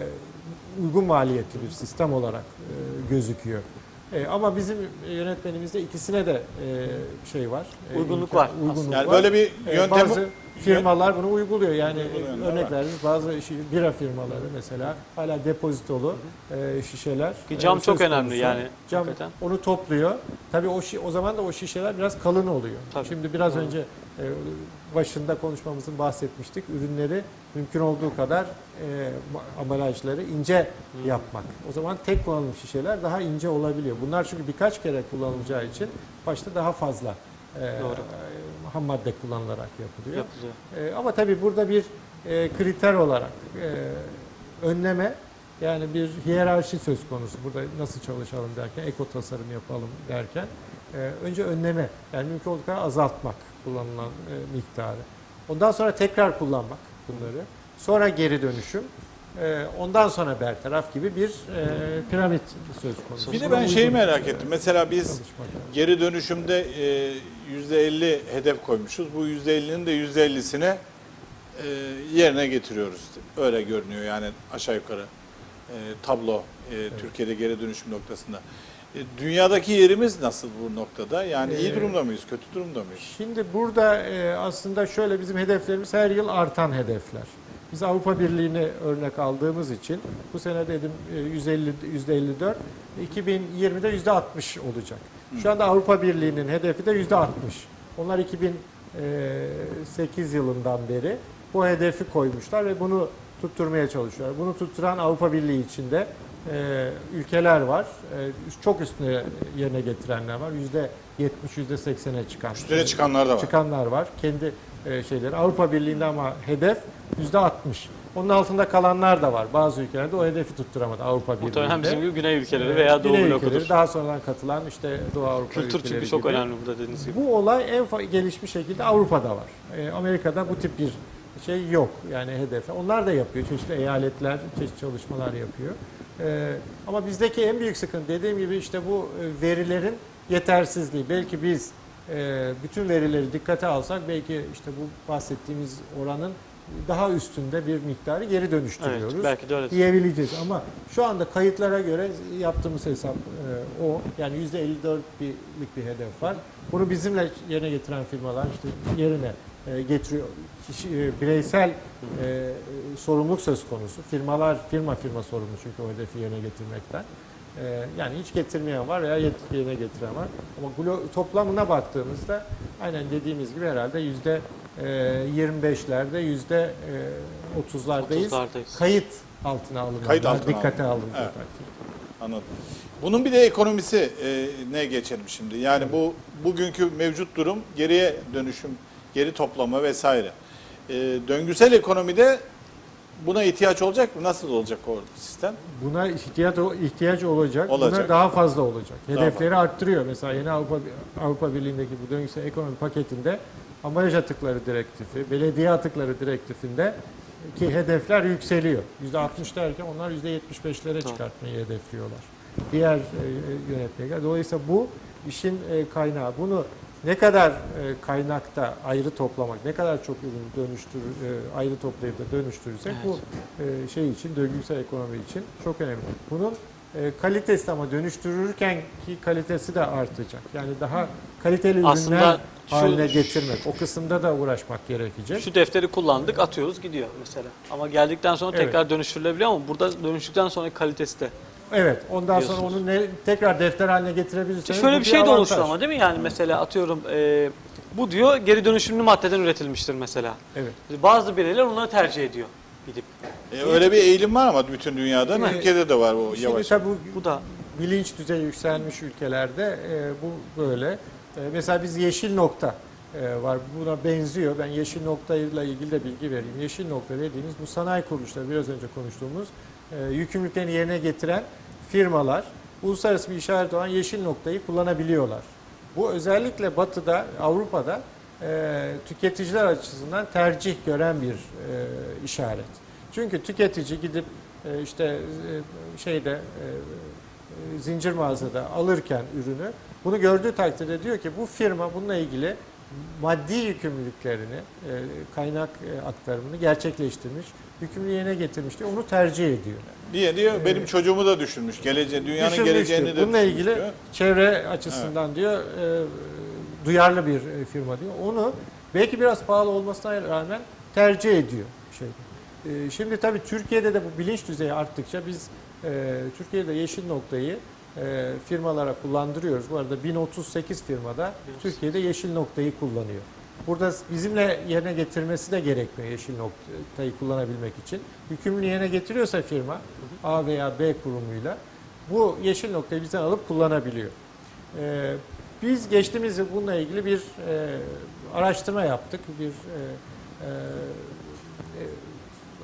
uygun maliyetli bir sistem olarak e, gözüküyor. E, ama bizim yönetmenimizde ikisine de e, şey var. e, Uygunluk imkan- var Uygunluk Yani var. böyle bir E, yöntem bazı firmalar bunu uyguluyor. Yani Uygulayanlar örnek var. veririz. Bazı şi- bira firmaları mesela hala depozitolu e, şişeler. Ki cam e, çok söz önemli konusu. yani, Cam hakikaten. onu topluyor. Tabii o şi- o zaman da o şişeler biraz kalın oluyor. Tabii. Şimdi biraz önce e, başında konuşmamızın bahsetmiştik. Ürünleri mümkün olduğu kadar e, ambalajları ince yapmak. O zaman tek kullanım şişeler daha ince olabiliyor. Bunlar çünkü birkaç kere kullanılacağı için başta daha fazla e, Doğru. ham madde kullanılarak yapılıyor. Yapılıyor. E, ama tabii burada bir e, kriter olarak e, önleme, yani bir hiyerarşi söz konusu. Burada nasıl çalışalım derken, eko tasarım yapalım derken e, önce önleme, yani mümkün olduğu kadar azaltmak kullanılan e, miktarı. Ondan sonra tekrar kullanmak bunları. Sonra geri dönüşüm. E, ondan sonra bertaraf gibi bir e, piramit söz konusu. Bir de Buna ben şeyi uygun, merak e, ettim. Mesela biz çalışmak lazım. geri dönüşümde e, yüzde elli hedef koymuşuz. Bu yüzde ellinin de yüzde ellisini e, yerine getiriyoruz. Öyle görünüyor yani aşağı yukarı e, tablo e, Türkiye'de geri dönüşüm noktasında. E, dünyadaki yerimiz nasıl bu noktada? Yani iyi Ee, durumda mıyız, kötü durumda mıyız? Şimdi burada e, aslında şöyle, bizim hedeflerimiz her yıl artan hedefler. Biz Avrupa Birliği'ni örnek aldığımız için bu sene dedim e, yüz elli, yüzde elli dört, iki bin yirmide yüzde altmış olacak. Şu anda Avrupa Birliği'nin hedefi de yüzde altmış. Onlar iki bin sekiz yılından beri bu hedefi koymuşlar ve bunu tutturmaya çalışıyorlar. Bunu tutturan Avrupa Birliği içinde e, ülkeler var. E, çok üstüne yerine getirenler var. yüzde yetmiş, yüzde seksene çıkan. Üstüne çıkanlar da var. Çıkanlar var. Kendi e, şeyleri. Avrupa Birliği'nde ama hedef yüzde altmış. Onun altında kalanlar da var. Bazı ülkelerde o hedefi tutturamadı Avrupa Muhtemelen hem Birliği'nde. bizim gibi güney ülkeleri veya doğu Güney blokudur. ülkeleri, daha sonradan katılan işte Doğu Avrupa Kültür ülkeleri çünkü çok gibi. önemli burada dediğiniz gibi. Bu olay en fa- gelişmiş şekilde Avrupa'da var. E, Amerika'da bu tip bir şey yok, yani hedef. Onlar da yapıyor. Çeşitli eyaletler, çeşitli çalışmalar yapıyor. E, ama bizdeki en büyük sıkıntı, dediğim gibi, işte bu e, verilerin yetersizliği. Belki biz e, bütün verileri dikkate alsak belki işte bu bahsettiğimiz oranın daha üstünde bir miktarı geri dönüştürüyoruz. Evet, belki de öyle. Diyebileceğiz ama şu anda kayıtlara göre yaptığımız hesap e, o. Yani yüzde elli dörtlük bir hedef var. Bunu bizimle yerine getiren firmalar işte yerine e, getiriyor. Kişi, e, bireysel e, sorumluluk söz konusu. Firmalar firma firma sorumlu çünkü o hedefi yerine getirmekten. E, yani hiç getirmeyen var veya yet- yerine getiren var. Ama glo- toplamına baktığımızda aynen dediğimiz gibi herhalde yüzde yirmi beşlerde, yüzde otuzlardayız. otuzlardayız. Kayıt altına alınanlar, Kayıt altına dikkate alınıyor. alındığı Evet. takdirde. Anladım. Bunun bir de ekonomisi e, ne geçelim şimdi? Yani bu bugünkü mevcut durum, geriye dönüşüm, geri toplama vesaire. E, döngüsel ekonomide buna ihtiyaç olacak mı? Nasıl olacak o sistem? Buna ihtiyaç ihtiyaç olacak. Olacak. Buna daha fazla olacak. Daha Hedefleri arttırıyor. Mesela yeni Avrupa Avrupa Birliği'ndeki bu döngüsel ekonomi paketinde ambalaj atıkları direktifi, belediye atıkları direktifinde ki hedefler yükseliyor. yüzde altmış derken onlar yüzde yetmiş beşlere çıkartmayı hedefliyorlar. Diğer e, yönetmeliğe. Dolayısıyla bu işin e, kaynağı. Bunu ne kadar e, kaynakta ayrı toplamak, ne kadar çok ürün dönüştür, e, ayrı toplayıp da dönüştürürsek Evet. bu e, şey için, döngüsel ekonomi için çok önemli. Bunun e, kalitesi, ama dönüştürürken ki kalitesi de artacak. Yani daha kaliteli Aslında ürünler şu- haline getirmek. O kısımda da uğraşmak gerekecek. Şu defteri kullandık, atıyoruz, gidiyor mesela. Ama geldikten sonra Evet. tekrar dönüştürülebiliyor ama burada dönüştükten sonra kalitesi de. Evet. Ondan sonra Diyorsunuz. onu ne, tekrar defter haline getirebilirseniz Şöyle bu bir şey de avantaj. oluştu ama değil mi? Yani mesela atıyorum e, bu diyor geri dönüşümlü maddeden üretilmiştir mesela. Evet. Bazı bireyler onları tercih ediyor gidip. E, öyle bir eğilim var ama bütün dünyada, Şimdi- Türkiye'de de var o Şimdi yavaş. tabii bu, Bu da bilinç düzeyi yükselmiş ülkelerde e, bu böyle. E, mesela biz yeşil nokta e, var. Buna benziyor. Ben yeşil noktayla ilgili de bilgi vereyim. Yeşil nokta dediğimiz bu sanayi kuruluşları, biraz önce konuştuğumuz e, yükümlülüklerini yerine getiren firmalar uluslararası bir işaret olan yeşil noktayı kullanabiliyorlar. Bu özellikle Batı'da, Avrupa'da e, tüketiciler açısından tercih gören bir e, işaret. Çünkü tüketici gidip e, işte e, şeyde e, zincir mağazada alırken ürünü, bunu gördüğü takdirde diyor ki bu firma bununla ilgili maddi yükümlülüklerini, e, kaynak e, aktarımını gerçekleştirmiş, yükümlülüğü yerine getirmiş diye onu tercih ediyor. Diye diyor benim çocuğumu da düşünmüş. Gelece dünyanın Düşünmüş geleceğini diyor. de Bununla düşünmüş ilgili diyor. çevre açısından diyor e, duyarlı bir e, firma diyor. Onu belki biraz pahalı olmasına rağmen tercih ediyor şeyde. E, şimdi tabii Türkiye'de de bu bilinç düzeyi arttıkça biz e, Türkiye'de yeşil noktayı e, firmalara kullandırıyoruz. Bu arada bin otuz sekiz firmada Türkiye'de yeşil noktayı kullanıyor. Burada bizimle yerine getirmesi de gerekmiyor yeşil noktayı kullanabilmek için. Yükümlülüğü yerine getiriyorsa firma A veya B kurumuyla bu yeşil noktayı bizden alıp kullanabiliyor. Ee, biz geçtiğimiz yıl bununla ilgili bir e, araştırma yaptık. Bir e, e,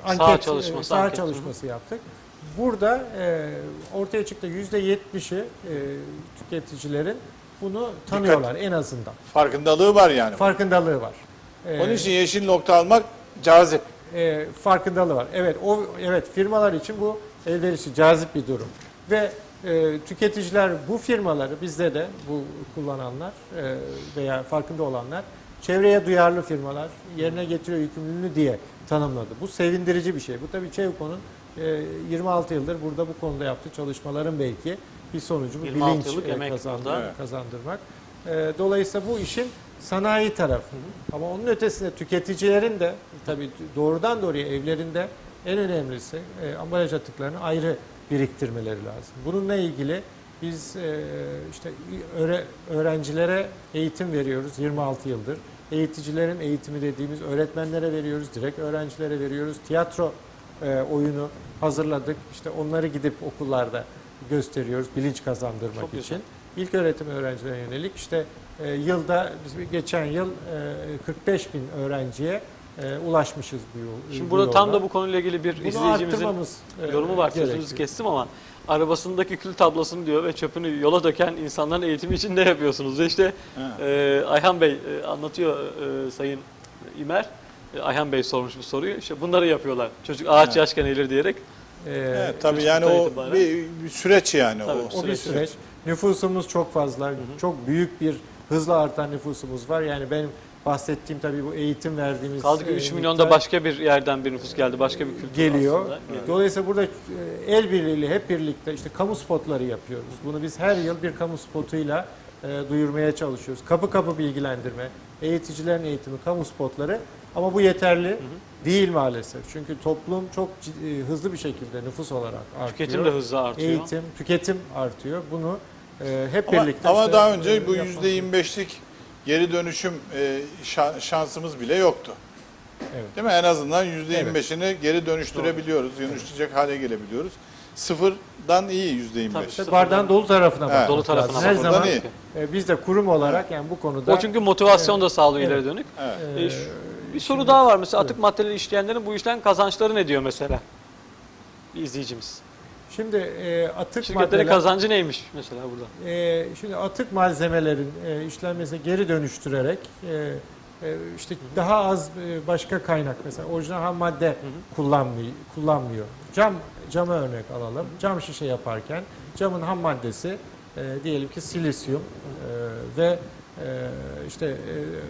anket, Saha çalışması, saha anket. çalışması yaptık. Burada e, ortaya çıktı yüzde yetmişi e, tüketicilerin bunu tanıyorlar en azından. Farkındalığı var yani. Farkındalığı var. E, Onun için yeşil nokta almak cazip. e, farkındalığı var. Evet, o evet firmalar için bu elverişli, cazip bir durum. Ve e, tüketiciler bu firmaları, bizde de bu kullananlar e, veya farkında olanlar, çevreye duyarlı firmalar, yerine getiriyor yükümlülüğünü diye tanımladı. Bu sevindirici bir şey. Bu tabii Çevko'nun e, yirmi altı yıldır burada bu konuda yaptığı çalışmaların belki bir sonucu, bu yirmi altı bilinç yıllık e, emek kazandır- burada. Evet. kazandırmak. E, dolayısıyla bu işin sanayi tarafı. Ama onun ötesinde tüketicilerin de tabii doğrudan doğruya evlerinde en önemlisi e, ambalaj atıklarını ayrı biriktirmeleri lazım. Bununla ilgili biz e, işte öğre, öğrencilere eğitim veriyoruz yirmi altı yıldır. Eğiticilerin eğitimi dediğimiz öğretmenlere veriyoruz, direkt öğrencilere veriyoruz. Tiyatro e, oyunu hazırladık. İşte onları gidip okullarda gösteriyoruz bilinç kazandırmak Çok için. güzel. İlk öğretim öğrencilerine yönelik işte e, yılda biz geçen yıl e, kırk beş bin öğrenciye e, ulaşmışız bu yol. Şimdi bu burada tam yolda. da bu konuyla ilgili bir Bunu izleyicimizin arttırmamız, e, yorumu var. Sözünüzü gerekiyor. kestim ama arabasındaki kül tablosunu diyor ve çöpünü yola döken insanların eğitimi için ne yapıyorsunuz? Ve işte Ha. e, Ayhan Bey e, anlatıyor e, Sayın İmer. E, Ayhan Bey sormuş bu soruyu. İşte bunları yapıyorlar. Çocuk ağaç Evet. yaşken eğilir diyerek. E, Evet, tabii çocukluktan yani o itibaren. bir, bir süreç yani Tabii, o. O bir süreç. süreç. Nüfusumuz çok fazla, çok büyük bir hızla artan nüfusumuz var. Yani benim bahsettiğim tabii bu eğitim verdiğimiz Kaldı ki e, üç milyonda miktar başka bir yerden bir nüfus geldi. Başka bir kültür geliyor. aslında. Geliyor. Dolayısıyla burada e, el birliğiyle hep birlikte işte kamu spotları yapıyoruz. Bunu biz her yıl bir kamu spotuyla e, duyurmaya çalışıyoruz. Kapı kapı bilgilendirme, eğiticilerin eğitimi, kamu spotları. Ama bu yeterli değil maalesef. Çünkü toplum çok ciddi, hızlı bir şekilde nüfus olarak artıyor. Tüketim de hızla artıyor. Eğitim, tüketim artıyor. Bunu e, hep Ama, birlikte ama işte, daha önce e, bu yapmamız yüzde yirmi beşlik geri dönüşüm e, şa- şansımız bile yoktu. Evet. Değil mi? En azından yüzde yirmi beşini geri dönüştürebiliyoruz, dönüştürecek hale gelebiliyoruz. Sıfırdan iyi yüzde yirmi beş. Tabii. bardağın dolu tarafına Evet. bakmak Dolu tarafına lazım. Her bakmak zaman iyi. e, biz de kurum olarak yani bu konuda O çünkü motivasyon da sağlıyor Evet. ileri dönük. Evet. E, şu- bir soru daha var mesela atık maddeleri işleyenlerin bu işten kazançları ne diyor mesela? Bir izleyicimiz. şimdi e, atık Şirketlerin maddeler, kazancı neymiş mesela burada? e, şimdi atık malzemelerin e, işlenmesine geri dönüştürerek e, e, işte daha az e, başka kaynak mesela orijinal ham madde kullanmıyor, kullanmıyor. Cam cama örnek alalım. Cam şişe yaparken camın ham maddesi e, diyelim ki silisyum e, ve e, işte e,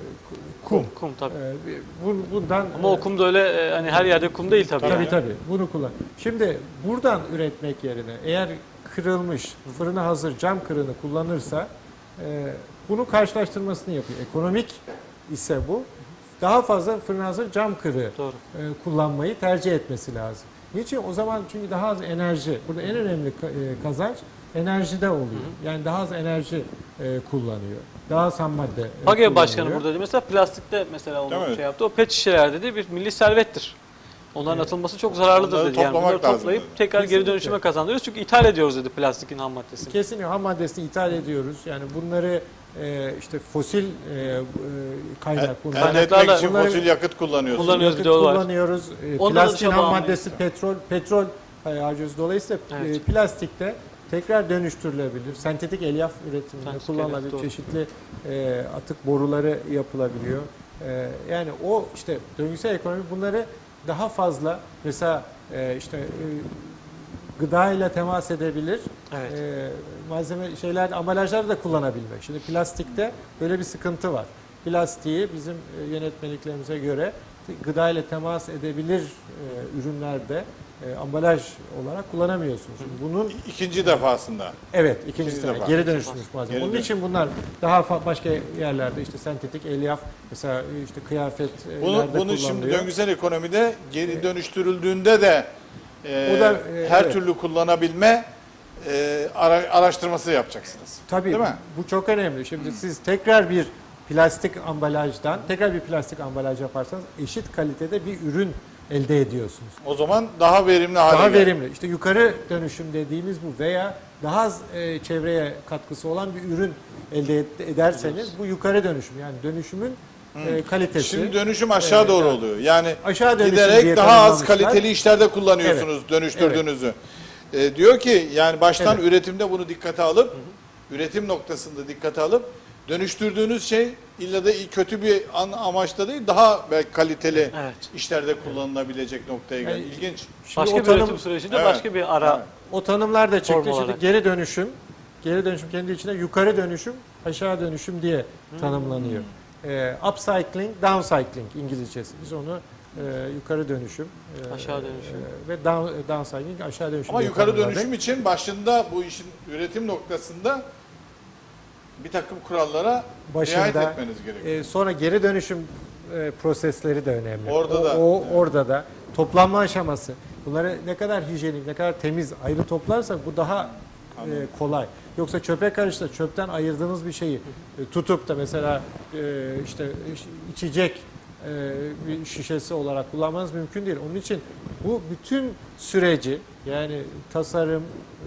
kum. Kum tabii. E, bu- bundan Ama o kum da öyle e, hani her yerde kum değil tabii. Tabii yani. tabii. Bunu kullan. Şimdi buradan üretmek yerine eğer kırılmış, fırına hazır cam kırığını kullanırsa e, bunun karşılaştırmasını yapıyor. Ekonomik ise bu. Daha fazla fırına hazır cam kırığı Doğru. e, kullanmayı tercih etmesi lazım. Niçin? O zaman çünkü daha az enerji. Burada en önemli ka- e, kazanç enerjide oluyor. Yani daha az enerji e, kullanıyor. Daha az ham madde e, Page Başkanı kullanıyor. burada dedi. Mesela plastikte mesela onu Değil mi? şey yaptı. O pet şişelerde de bir milli servettir. Onların atılması çok zararlıdır Onları dedi. Yani toplamak bunları lazım toplayıp dedi. tekrar geri Kesinlikle. dönüşüme kazandırıyoruz. Çünkü ithal ediyoruz dedi plastikin ham maddesini. Kesinlikle ham maddesini ithal ediyoruz. Yani bunları e, işte fosil e, e, kaynak bunlar. Elde etmek Kaynaklarla için bunları- fosil yakıt kullanıyorsun. Kullanıyoruz. Yakıt bir de o var. kullanıyoruz. E, Ondan da plastiğin dışa ham bağımlıyız. maddesi petrol petrol harcıyoruz. Dolayısıyla Evet. e, plastikte tekrar dönüştürülebilir. Sentetik elyaf üretiminde Sentetik kullanılabilir. elyaf, doğru. Çeşitli e, atık boruları yapılabiliyor. E, yani o işte döngüsel ekonomi bunları daha fazla mesela e, işte e, gıda ile temas edebilir. Evet. E, malzeme şeyler ambalajları da kullanabilmek. Şimdi plastikte böyle bir sıkıntı var. Plastiği bizim e, yönetmeliklerimize göre gıda ile temas edebilir e, ürünlerde e, ambalaj olarak kullanamıyorsunuz. Şimdi bunun İkinci defasında. evet ikinci İkinci sene defa. geri dönüştürmüş malzeme. Geri Onun dönüş. için bunlar daha fa- başka yerlerde işte sentetik elyaf mesela işte kıyafetlerde Bunu, bunu şimdi kullanılıyor. döngüsel ekonomide geri dönüştürüldüğünde de e, O da, e, her evet. türlü kullanabilme e, ara- araştırması yapacaksınız. Tabii Değil mi? bu çok önemli. Şimdi siz tekrar bir plastik ambalajdan tekrar bir plastik ambalaj yaparsanız eşit kalitede bir ürün elde ediyorsunuz. O zaman daha verimli hale Daha gelir. verimli. İşte yukarı dönüşüm dediğimiz bu veya daha az e, çevreye katkısı olan bir ürün elde et- ederseniz bu yukarı dönüşüm. Yani dönüşümün e, kalitesi. Şimdi dönüşüm aşağı Evet, doğru evet. oluyor. Yani Aşağı dönüşüm diye giderek daha az tanımlamışlar. kaliteli işlerde kullanıyorsunuz dönüştürdüğünüzü. E, diyor ki yani baştan Evet. üretimde bunu dikkate alıp, üretim noktasında dikkate alıp dönüştürdüğünüz şey illa da kötü bir an, amaçta değil, daha belki kaliteli Evet. işlerde kullanılabilecek noktaya geldi. Yani- İlginç. Şimdi Başka o bir tanım- üretim sürecinde Evet. başka bir ara. Evet. O tanımlar da çıktı. Form Şimdi olarak. geri dönüşüm, geri dönüşüm kendi içinde yukarı dönüşüm, aşağı dönüşüm diye tanımlanıyor. Ee, upcycling, downcycling İngilizcesi. Biz onu e, yukarı dönüşüm, e, Aşağı dönüşüm. e, ve down, downcycling aşağı dönüşüm. Ama diye yukarı tanımladık. dönüşüm için başında bu işin üretim noktasında bir takım kurallara riayet Başında, etmeniz gerekiyor. e, sonra geri dönüşüm e, prosesleri de önemli. Orada o, da, o- evet. orada da toplanma aşaması. Bunları ne kadar hijyenik, ne kadar temiz ayrı toplarsak bu daha e, kolay. Yoksa çöpe karıştı, çöpten ayırdığınız bir şeyi e, tutup da mesela e, işte içecek e, bir şişesi olarak kullanmanız mümkün değil. Onun için bu bütün süreci, yani tasarım,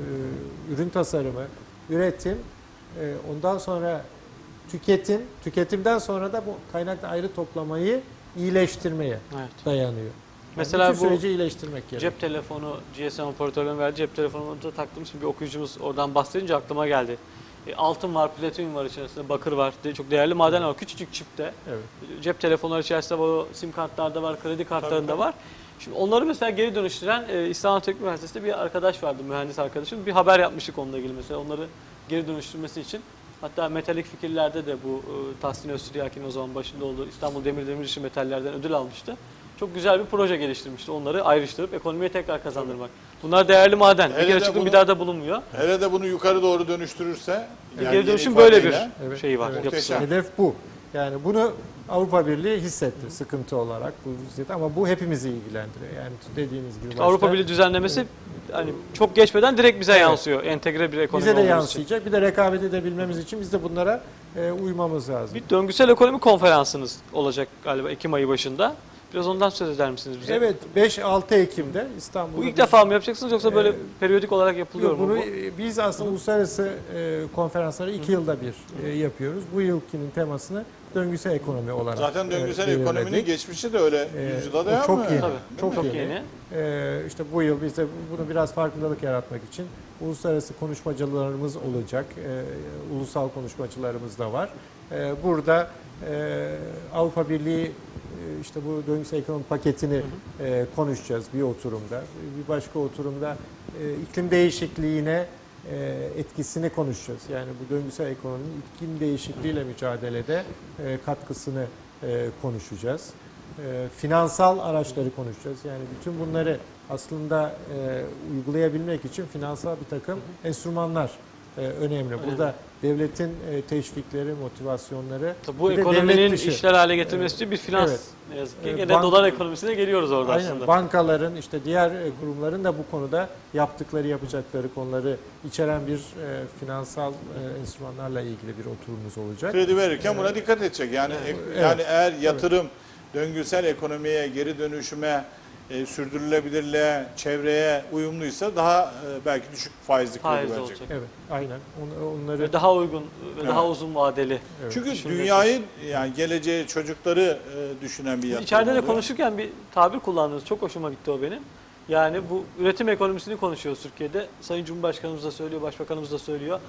e, ürün tasarımı, üretim, e, ondan sonra tüketim, tüketimden sonra da bu kaynaklı ayrı toplamayı iyileştirmeye Evet. dayanıyor. Mesela Yani bütün bu süreci iyileştirmek gerekiyor. Cep telefonu, G S M operatörünün verdiği cep telefonunu da taktım. Şimdi bir okuyucumuz oradan bahsedince aklıma geldi. E, altın var, platinyum var içerisinde, bakır var. De, çok değerli maden var. Küçücük çipte. Evet. Cep telefonları içerisinde bu sim kartlarda var, kredi kartlarında tabii. var. Şimdi onları mesela geri dönüştüren e, İstanbul Teknik Üniversitesi'nde bir arkadaş vardı, mühendis arkadaşım. Bir haber yapmıştık onunla ilgili mesela. Onları geri dönüştürmesi için. Hatta metalik fikirlerde de bu e, Tahsin Öztürk'ün o zaman başında olduğu İstanbul Demir Demirişi Metaller'den ödül almıştı. Çok güzel bir proje geliştirmişti. Onları ayrıştırıp ekonomiye tekrar kazandırmak. Bunlar değerli maden. Hele Bir kere de çıktı bunu- bir daha da bulunmuyor. Hele de bunu yukarı doğru dönüştürürse, yani Geri dönüşüm yeni böyle bir ifadeyle, Evet, şey var, evet. yapısı var. Muhteşem. Hedef bu. Yani bunu Avrupa Birliği hissetti sıkıntı olarak bu hissetti ama bu hepimizi ilgilendiriyor. Yani dediğiniz gibi başta Avrupa Birliği düzenlemesi hani çok geçmeden direkt bize Evet. yansıyor. Entegre bir ekonomi bize de olduğumuz için. yansıyacak. Bir de rekabet edebilmemiz için biz de bunlara e, uymamız lazım. Bir döngüsel ekonomi konferansınız olacak galiba Ekim ayı başında. Biraz ondan söz eder misiniz bize? Evet, beş altı Ekim'de İstanbul'da. Bu ilk biz- defa mı yapacaksınız yoksa böyle Ee, periyodik olarak yapılıyor Yok, mu bunu bu? e, biz aslında uluslararası e, konferansları iki yılda bir e, yapıyoruz. Bu yılkinin temasını döngüsel ekonomi olarak zaten döngüsel e, ekonominin belirledik. geçmişi de öyle Ee, yüzyıla o dayanmıyor. çok yeni. Tabii, Çok, çok yeni. yeni. Ee, işte bu yıl biz de bunu biraz farkındalık yaratmak için uluslararası konuşmacılarımız olacak. Ee, ulusal konuşmacılarımız da var. Ee, burada e, Avrupa Birliği e, işte bu döngüsel ekonomi paketini e, konuşacağız bir oturumda. Bir başka oturumda e, iklim değişikliğine e, etkisini konuşacağız. Yani bu döngüsel ekonominin iklim değişikliğiyle mücadelede e, katkısını e, konuşacağız. E, finansal araçları konuşacağız. Yani bütün bunları aslında e, uygulayabilmek için finansal bir takım enstrümanlar e, önemli. Burada devletin e, teşvikleri, motivasyonları, Tabii bu bir de ekonominin devlet dışı. işler hale getirmesi için bir finans. Evet. Ne yazık ki. Ee, Gene bank- dolar ekonomisine geliyoruz orada Aynen, aslında. bankaların, işte diğer e, kurumların da bu konuda yaptıkları, yapacakları konuları içeren bir e, finansal e, enstrümanlarla ilgili bir oturumumuz olacak. Kredi verirken buna dikkat edecek. Yani Evet. ek- yani eğer yatırım döngüsel ekonomiye, geri dönüşüme, e, sürdürülebilirliğe, çevreye uyumluysa daha e, belki düşük faizli kredi Faiz verecek. olacak. Evet, aynen. On- Onları Ve daha uygun ve Evet. daha uzun vadeli. evet. Çünkü Düşünmek dünyayı, yani geleceği, çocukları e, düşünen bir Siz yatırım İçeride de oluyor. konuşurken bir tabir kullandınız. Çok hoşuma gitti o benim. Yani bu üretim ekonomisini konuşuyoruz Türkiye'de. Sayın Cumhurbaşkanımız da söylüyor, Başbakanımız da söylüyor.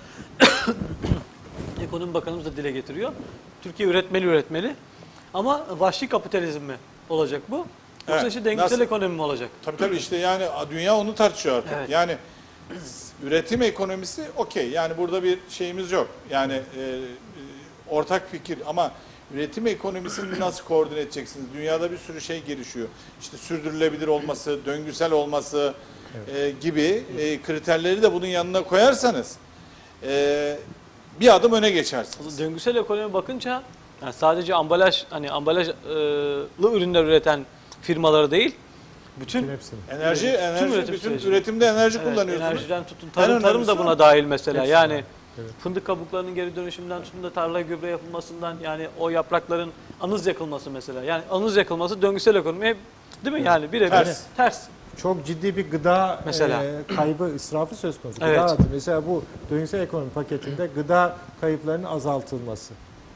Ekonomi Bakanımız da dile getiriyor. Türkiye üretmeli üretmeli. Ama vahşi kapitalizm mi olacak bu? Yoksa Evet, işte döngüsel nasıl? ekonomi mi olacak? Tabii tabii işte yani dünya onu tartışıyor artık. Evet. Yani üretim ekonomisi okey. Yani burada bir şeyimiz yok. Yani e, e, ortak fikir ama üretim ekonomisini nasıl koordine edeceksiniz? Dünyada bir sürü şey gelişiyor. İşte sürdürülebilir olması, döngüsel olması e, gibi e, kriterleri de bunun yanına koyarsanız e, bir adım öne geçersiniz. Döngüsel ekonomi bakınca yani sadece ambalaj hani ambalajlı ürünler üreten firmaları değil, bütün bütün hepsini. Enerji, Tüm enerji, üretim bütün süreci. üretimde enerji evet, kullanıyorsunuz. enerjiden tutun En tarım, tarım da önemlisi buna o. dahil mesela. Hepsi Yani var. Evet. fındık kabuklarının geri dönüşümünden tutun da tarla gübre yapılmasından yani o yaprakların anız yakılması mesela. Yani anız yakılması döngüsel ekonomi hep değil mi? Yani birebir Ters. ters. Çok ciddi bir gıda Mesela. e, kaybı, israfı söz konusu. Evet. Gıda adı. Mesela bu döngüsel ekonomi paketinde gıda kayıplarının azaltılması.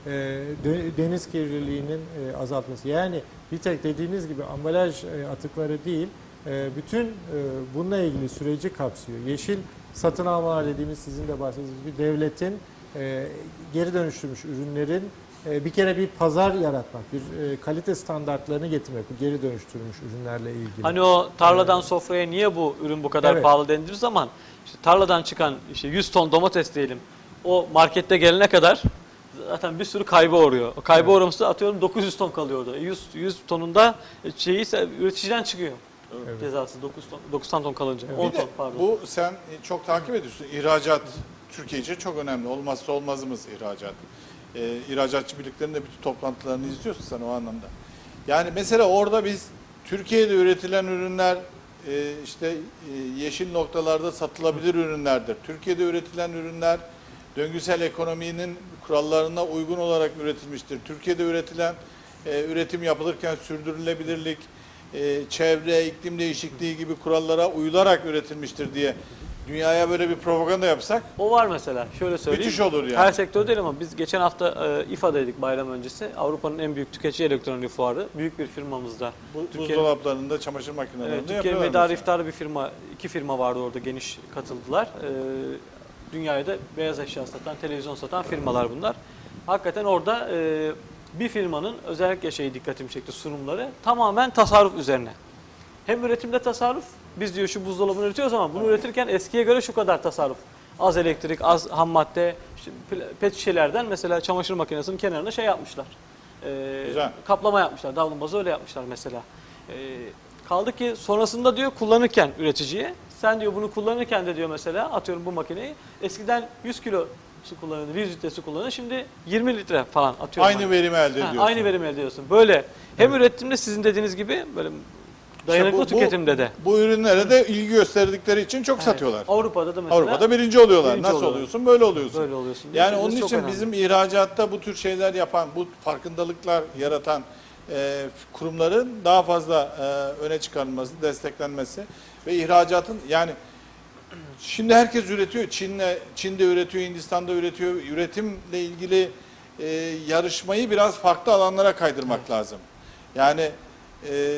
e, de- deniz kirliliğinin e, azaltması. Yani bir tek dediğiniz gibi ambalaj e, atıkları değil, e, bütün e, bununla ilgili süreci kapsıyor. Yeşil satın almalar dediğimiz, sizin de bahsettiğiniz gibi, devletin e, geri dönüştürmüş ürünlerin e, bir kere bir pazar yaratmak, bir e, kalite standartlarını getirmek, bu geri dönüştürülmüş ürünlerle ilgili. Hani o tarladan sofraya niye bu ürün bu kadar Evet. pahalı dendiği zaman, işte tarladan çıkan işte yüz ton domates diyelim, o markette gelene kadar zaten bir sürü kaybı uğruyor. O kaybı Evet. uğraması atıyorum dokuz yüz ton kalıyor orada. yüz, yüz tonunda şeyi ise üreticiden çıkıyor. Evet. Cezası dokuz ton, doksan ton kalınca. Evet. on Bir de ton pardon. bu sen çok takip ediyorsun. İhracat Türkiye için çok önemli. Olmazsa olmazımız ihracat. Ee, ihracatçı birliklerinin de bütün toplantılarını izliyorsun sen o anlamda. Yani mesela orada biz Türkiye'de üretilen ürünler e, işte e, yeşil noktalarda satılabilir ürünlerdir. Türkiye'de üretilen ürünler döngüsel ekonominin kurallarına uygun olarak üretilmiştir. Türkiye'de üretilen e, üretim yapılırken sürdürülebilirlik, e, çevre, iklim değişikliği gibi kurallara uyularak üretilmiştir diye dünyaya böyle bir propaganda yapsak O var mesela. Şöyle söyleyeyim. müthiş olur yani. Her sektör değil ama biz geçen hafta e, İ F A'daydık bayram öncesi. Avrupa'nın en büyük tüketici elektronik fuarı. Büyük bir firmamızda. Bu, Türkiye'nin- buzdolaplarında, çamaşır makinelerinde Evet, Türkiye'nin yapıyorlar medarı mesela. iftarı bir firma, iki firma vardı orada, geniş katıldılar. Ee, dünyaya da beyaz eşya satan, televizyon satan firmalar bunlar. Hakikaten orada e, bir firmanın özellikle şeyi dikkatimi çekti, sunumları tamamen tasarruf üzerine. Hem üretimde tasarruf, biz diyor şu buzdolabını üretiyoruz ama bunu üretirken eskiye göre şu kadar tasarruf. Az elektrik, az ham madde, işte pet şişelerden mesela çamaşır makinesinin kenarına şey yapmışlar. Ee, Güzel. Kaplama yapmışlar, davlumbazı öyle yapmışlar mesela. Ee, kaldı ki sonrasında diyor kullanırken üreticiye, sen diyor bunu kullanırken de diyor mesela atıyorum bu makineyi, eskiden yüz kilo su kullanılır, yüz litre su kullanılır, şimdi yirmi litre falan atıyorum. Aynı hani. verimi elde Ha, ediyorsun. aynı verimi elde ediyorsun. Böyle hem üretimde sizin dediğiniz gibi böyle dayanıklı İşte bu- bu- tüketimde de. Bu ürünlere de ilgi gösterdikleri için çok Evet. satıyorlar. Avrupa'da da mesela Avrupa'da birinci oluyorlar. birinci Nasıl oluyorlar. oluyorsun? Böyle oluyorsun. böyle oluyorsun. Yani Bizim onun çok için önemli. bizim ihracatta bu tür şeyler yapan, bu farkındalıklar yaratan e, kurumların daha fazla e, öne çıkarılması, desteklenmesi ve ihracatın, yani şimdi herkes üretiyor. Çin'le Çin'de üretiyor, Hindistan'da üretiyor. Üretimle ilgili e, yarışmayı biraz farklı alanlara kaydırmak lazım. Yani e,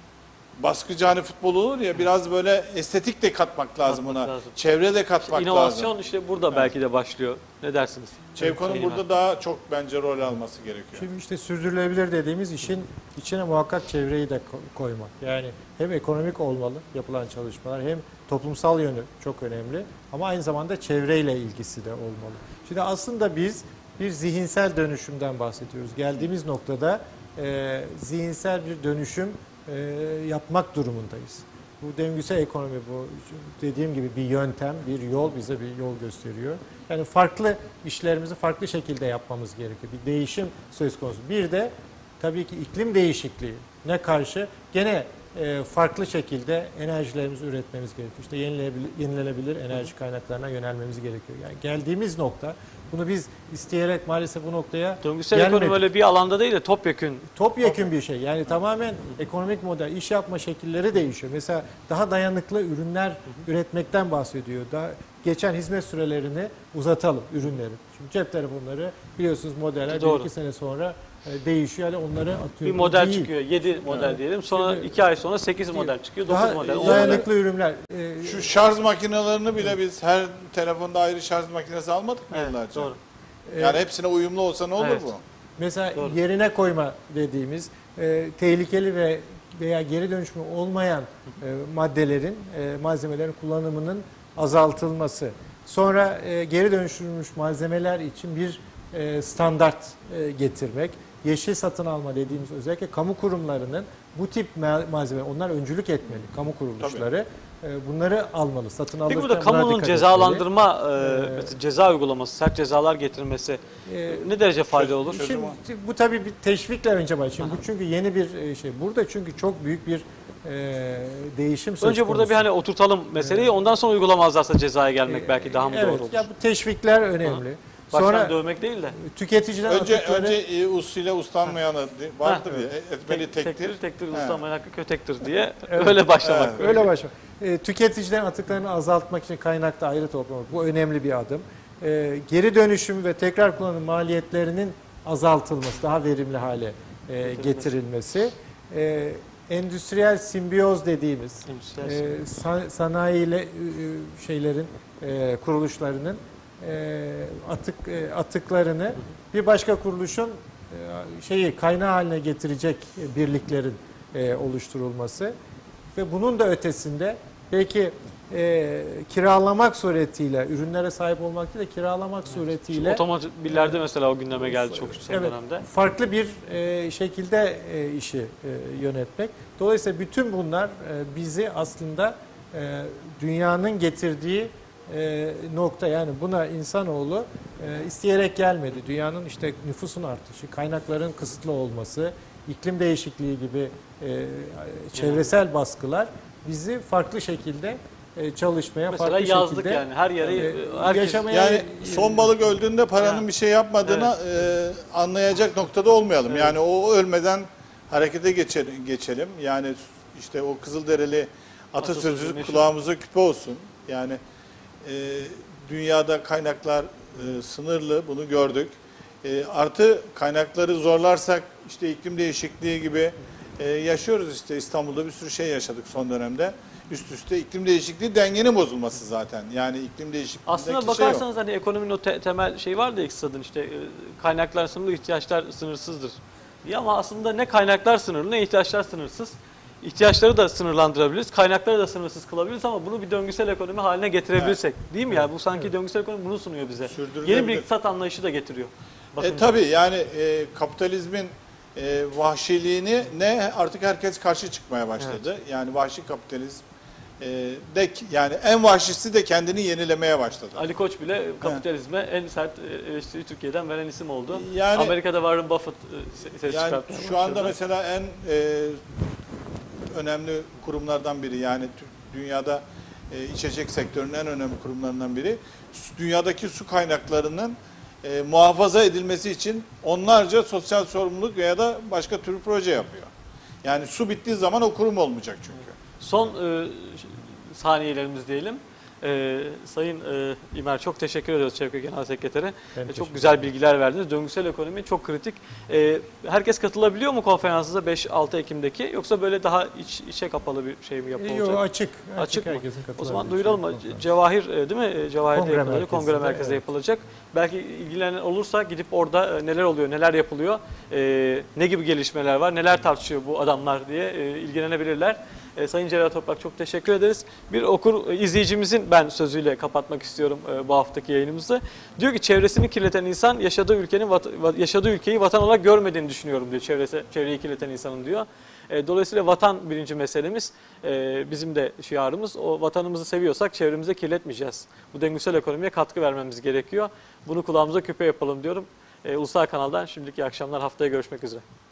baskıcı hani futbol olur ya, biraz böyle estetik de katmak lazım Katmak ona. lazım. Çevre de katmak İnovasyon lazım. işte burada belki de başlıyor. Ne dersiniz? Çevko'nun Şeyime. burada daha çok bence rol alması gerekiyor. Şimdi işte sürdürülebilir dediğimiz işin içine muhakkak çevreyi de ko- koymak. Yani hem ekonomik olmalı yapılan çalışmalar, hem toplumsal yönü çok önemli ama aynı zamanda çevreyle ilgisi de olmalı. Şimdi aslında biz bir zihinsel dönüşümden bahsediyoruz. Geldiğimiz noktada e, zihinsel bir dönüşüm e, yapmak durumundayız. Bu döngüsel ekonomi, bu dediğim gibi bir yöntem, bir yol, bize bir yol gösteriyor. Yani farklı işlerimizi farklı şekilde yapmamız gerekiyor. Bir değişim söz konusu. Bir de tabii ki iklim değişikliğine karşı gene e, farklı şekilde enerjilerimizi üretmemiz gerekiyor. İşte yenilenebilir, yenilenebilir enerji kaynaklarına yönelmemiz gerekiyor. Yani geldiğimiz nokta, bunu biz isteyerek maalesef bu noktaya Döngüsel gelmedik. ekonomi öyle bir alanda değil de topyekün. Topyekün bir şey. Yani tamamen ekonomik model, iş yapma şekilleri değişiyor. Mesela daha dayanıklı ürünler üretmekten bahsediyor. Daha geçen hizmet sürelerini uzatalım ürünlerin. Şimdi cep telefonları biliyorsunuz modeller Doğru. bir iki sene sonra e, değişiyor. Yani onları atıyor. Bir model Değil. çıkıyor. yedi model Evet. diyelim. Sonra Şimdi- iki ay sonra sekiz model çıkıyor. dokuz Daha model. on dayanıklı ürünler. e, Şu şarj makinelerini bile biz her telefonda ayrı şarj makinesi almadık mı Evet, yıllarca? doğru. e, Yani hepsine uyumlu olsa ne olur Evet. bu? Mesela Doğru. yerine koyma dediğimiz e, tehlikeli ve veya geri dönüşümü olmayan e, maddelerin, e, malzemelerin kullanımının azaltılması. Sonra e, geri dönüştürülmüş malzemeler için bir e, standart e, getirmek. Yeşil satın alma dediğimiz özellikle kamu kurumlarının bu tip ma- malzeme, onlar öncülük etmeli. Kamu kuruluşları e, bunları almalı, satın alırken Peki burada buna kamunun dikkat cezalandırma, e, Ee, mesela ceza uygulaması, sert cezalar getirmesi etmeli. E, ne derece fayda olur? çözüm Şimdi o. bu tabii bir teşvikle önce başlıyor. Bu çünkü yeni bir e, şey. Burada çünkü çok büyük bir e, değişim söz Önce burada konusu. bir hani oturtalım meseleyi, ondan sonra uygulamazlarsa cezaya gelmek E, belki daha mı evet, doğru olur? ya bu teşvikler önemli. Baştan Sonra dövmek değil de. tüketiciden Önce atıkları- önce e, usuyla uslanmayanı di- vardır Ha, ya, e, etmeli Tek- tektir. tektir, He. uslanmayan hakkı kötektir diye Evet. öyle başlamak. Evet. öyle başlıyor. E, tüketiciden atıklarını azaltmak için kaynakta ayrı toplamak. Bu önemli bir adım. E, geri dönüşüm ve tekrar kullanım maliyetlerinin azaltılması, daha verimli hale e, getirilmesi, e, endüstriyel simbiyoz dediğimiz Endüstriyel e, sa- sanayi ile e, şeylerin e, kuruluşlarının e, atık e, atıklarını bir başka kuruluşun e, şeyi kaynağı haline getirecek birliklerin e, oluşturulması ve bunun da ötesinde belki e, kiralamak suretiyle, ürünlere sahip olmak değil de kiralamak suretiyle Otomobillerde mesela o gündeme geldi çok son evet, dönemde. farklı bir e, şekilde e, işi e, yönetmek. Dolayısıyla bütün bunlar e, bizi aslında e, dünyanın getirdiği e, nokta, yani buna insanoğlu e, isteyerek gelmedi. Dünyanın işte nüfusun artışı, kaynakların kısıtlı olması, iklim değişikliği gibi e, çevresel baskılar bizi farklı şekilde e, çalışmaya, Mesela farklı yazlık şekilde yani her yere e, herkes yaşamaya Yani son balık öldüğünde paranın Ha. bir şey yapmadığını e, anlayacak noktada olmayalım. Evet. Yani o ölmeden harekete geçelim. geçelim. Yani işte o Kızılderili Atasözü atasözü meşhur. kulağımıza küpe olsun. Yani e, dünyada kaynaklar e, sınırlı, bunu gördük. E, artı kaynakları zorlarsak işte iklim değişikliği gibi e, yaşıyoruz, işte İstanbul'da bir sürü şey yaşadık son dönemde. Üst üste iklim değişikliği dengenin bozulması zaten. Yani iklim değişikliğindeki aslında şey bakarsanız hani ekonominin o te- temel şey var da iktisadın işte e, kaynaklar sınırlı, ihtiyaçlar sınırsızdır diye, ama aslında ne kaynaklar sınırlı ne ihtiyaçlar sınırsız. İhtiyaçları da sınırlandırabiliriz, kaynakları da sınırsız kılabiliriz ama bunu bir döngüsel ekonomi haline getirebilirsek, değil mi ya? Bu sanki döngüsel ekonomi bunu sunuyor bize. Sürdürülebilir. Yeni bir iktisat anlayışı da getiriyor. E, tabii yani e, kapitalizmin e, vahşiliğini ne artık herkes karşı çıkmaya başladı. Yani vahşi kapitalizm e, de yani en vahşisi de kendini yenilemeye başladı. Ali Koç bile kapitalizme en sert eleştiri Türkiye'den veren isim oldu. Yani- Amerika'da Warren Buffett e, ses Yani çıkartmaya şu anda başladı. mesela en e, önemli kurumlardan biri, yani tü- dünyada e, içecek sektörünün en önemli kurumlarından biri, su- dünyadaki su kaynaklarının e, muhafaza edilmesi için onlarca sosyal sorumluluk veya da başka tür proje yapıyor. Yani su bittiği zaman o kurum olmayacak çünkü. Son e, saniyelerimiz diyelim. E, Sayın e, İmer, çok teşekkür ediyoruz Çevre Genel Sekreteri. Ben E, teşekkür çok güzel bilgiler verdiniz. Döngüsel ekonomi çok kritik. E, herkes katılabiliyor mu konferansınıza beş altı Ekim'deki, yoksa böyle daha iç, içe kapalı bir şey mi yapılacak? Yok, açık. Açık, Açık mı? herkesin O zaman katılabileceği duyuralım mı? konferans. Cevahir e, değil mi? E, Cevahir'de Kongre yapılacak, kongre merkezinde, merkezinde evet. yapılacak. Belki ilgilenen olursa gidip orada e, neler oluyor, neler yapılıyor, e, ne gibi gelişmeler var, neler tartışıyor bu adamlar diye e, ilgilenebilirler. E, Sayın Celal Toprak, çok teşekkür ederiz. Bir okur e, izleyicimizin ben sözüyle kapatmak istiyorum e, bu haftaki yayınımızı. Diyor ki çevresini kirleten insan yaşadığı ülkenin vat- yaşadığı ülkeyi vatan olarak görmediğini düşünüyorum diyor. Çevresi, çevreyi kirleten insanın diyor. E, dolayısıyla vatan birinci meselemiz. E, bizim de şiarımız. O vatanımızı seviyorsak çevremizi kirletmeyeceğiz. Bu döngüsel ekonomiye katkı vermemiz gerekiyor. Bunu kulağımıza küpe yapalım diyorum. E, Ulusal Kanal'dan şimdiki iyi akşamlar. Haftaya görüşmek üzere.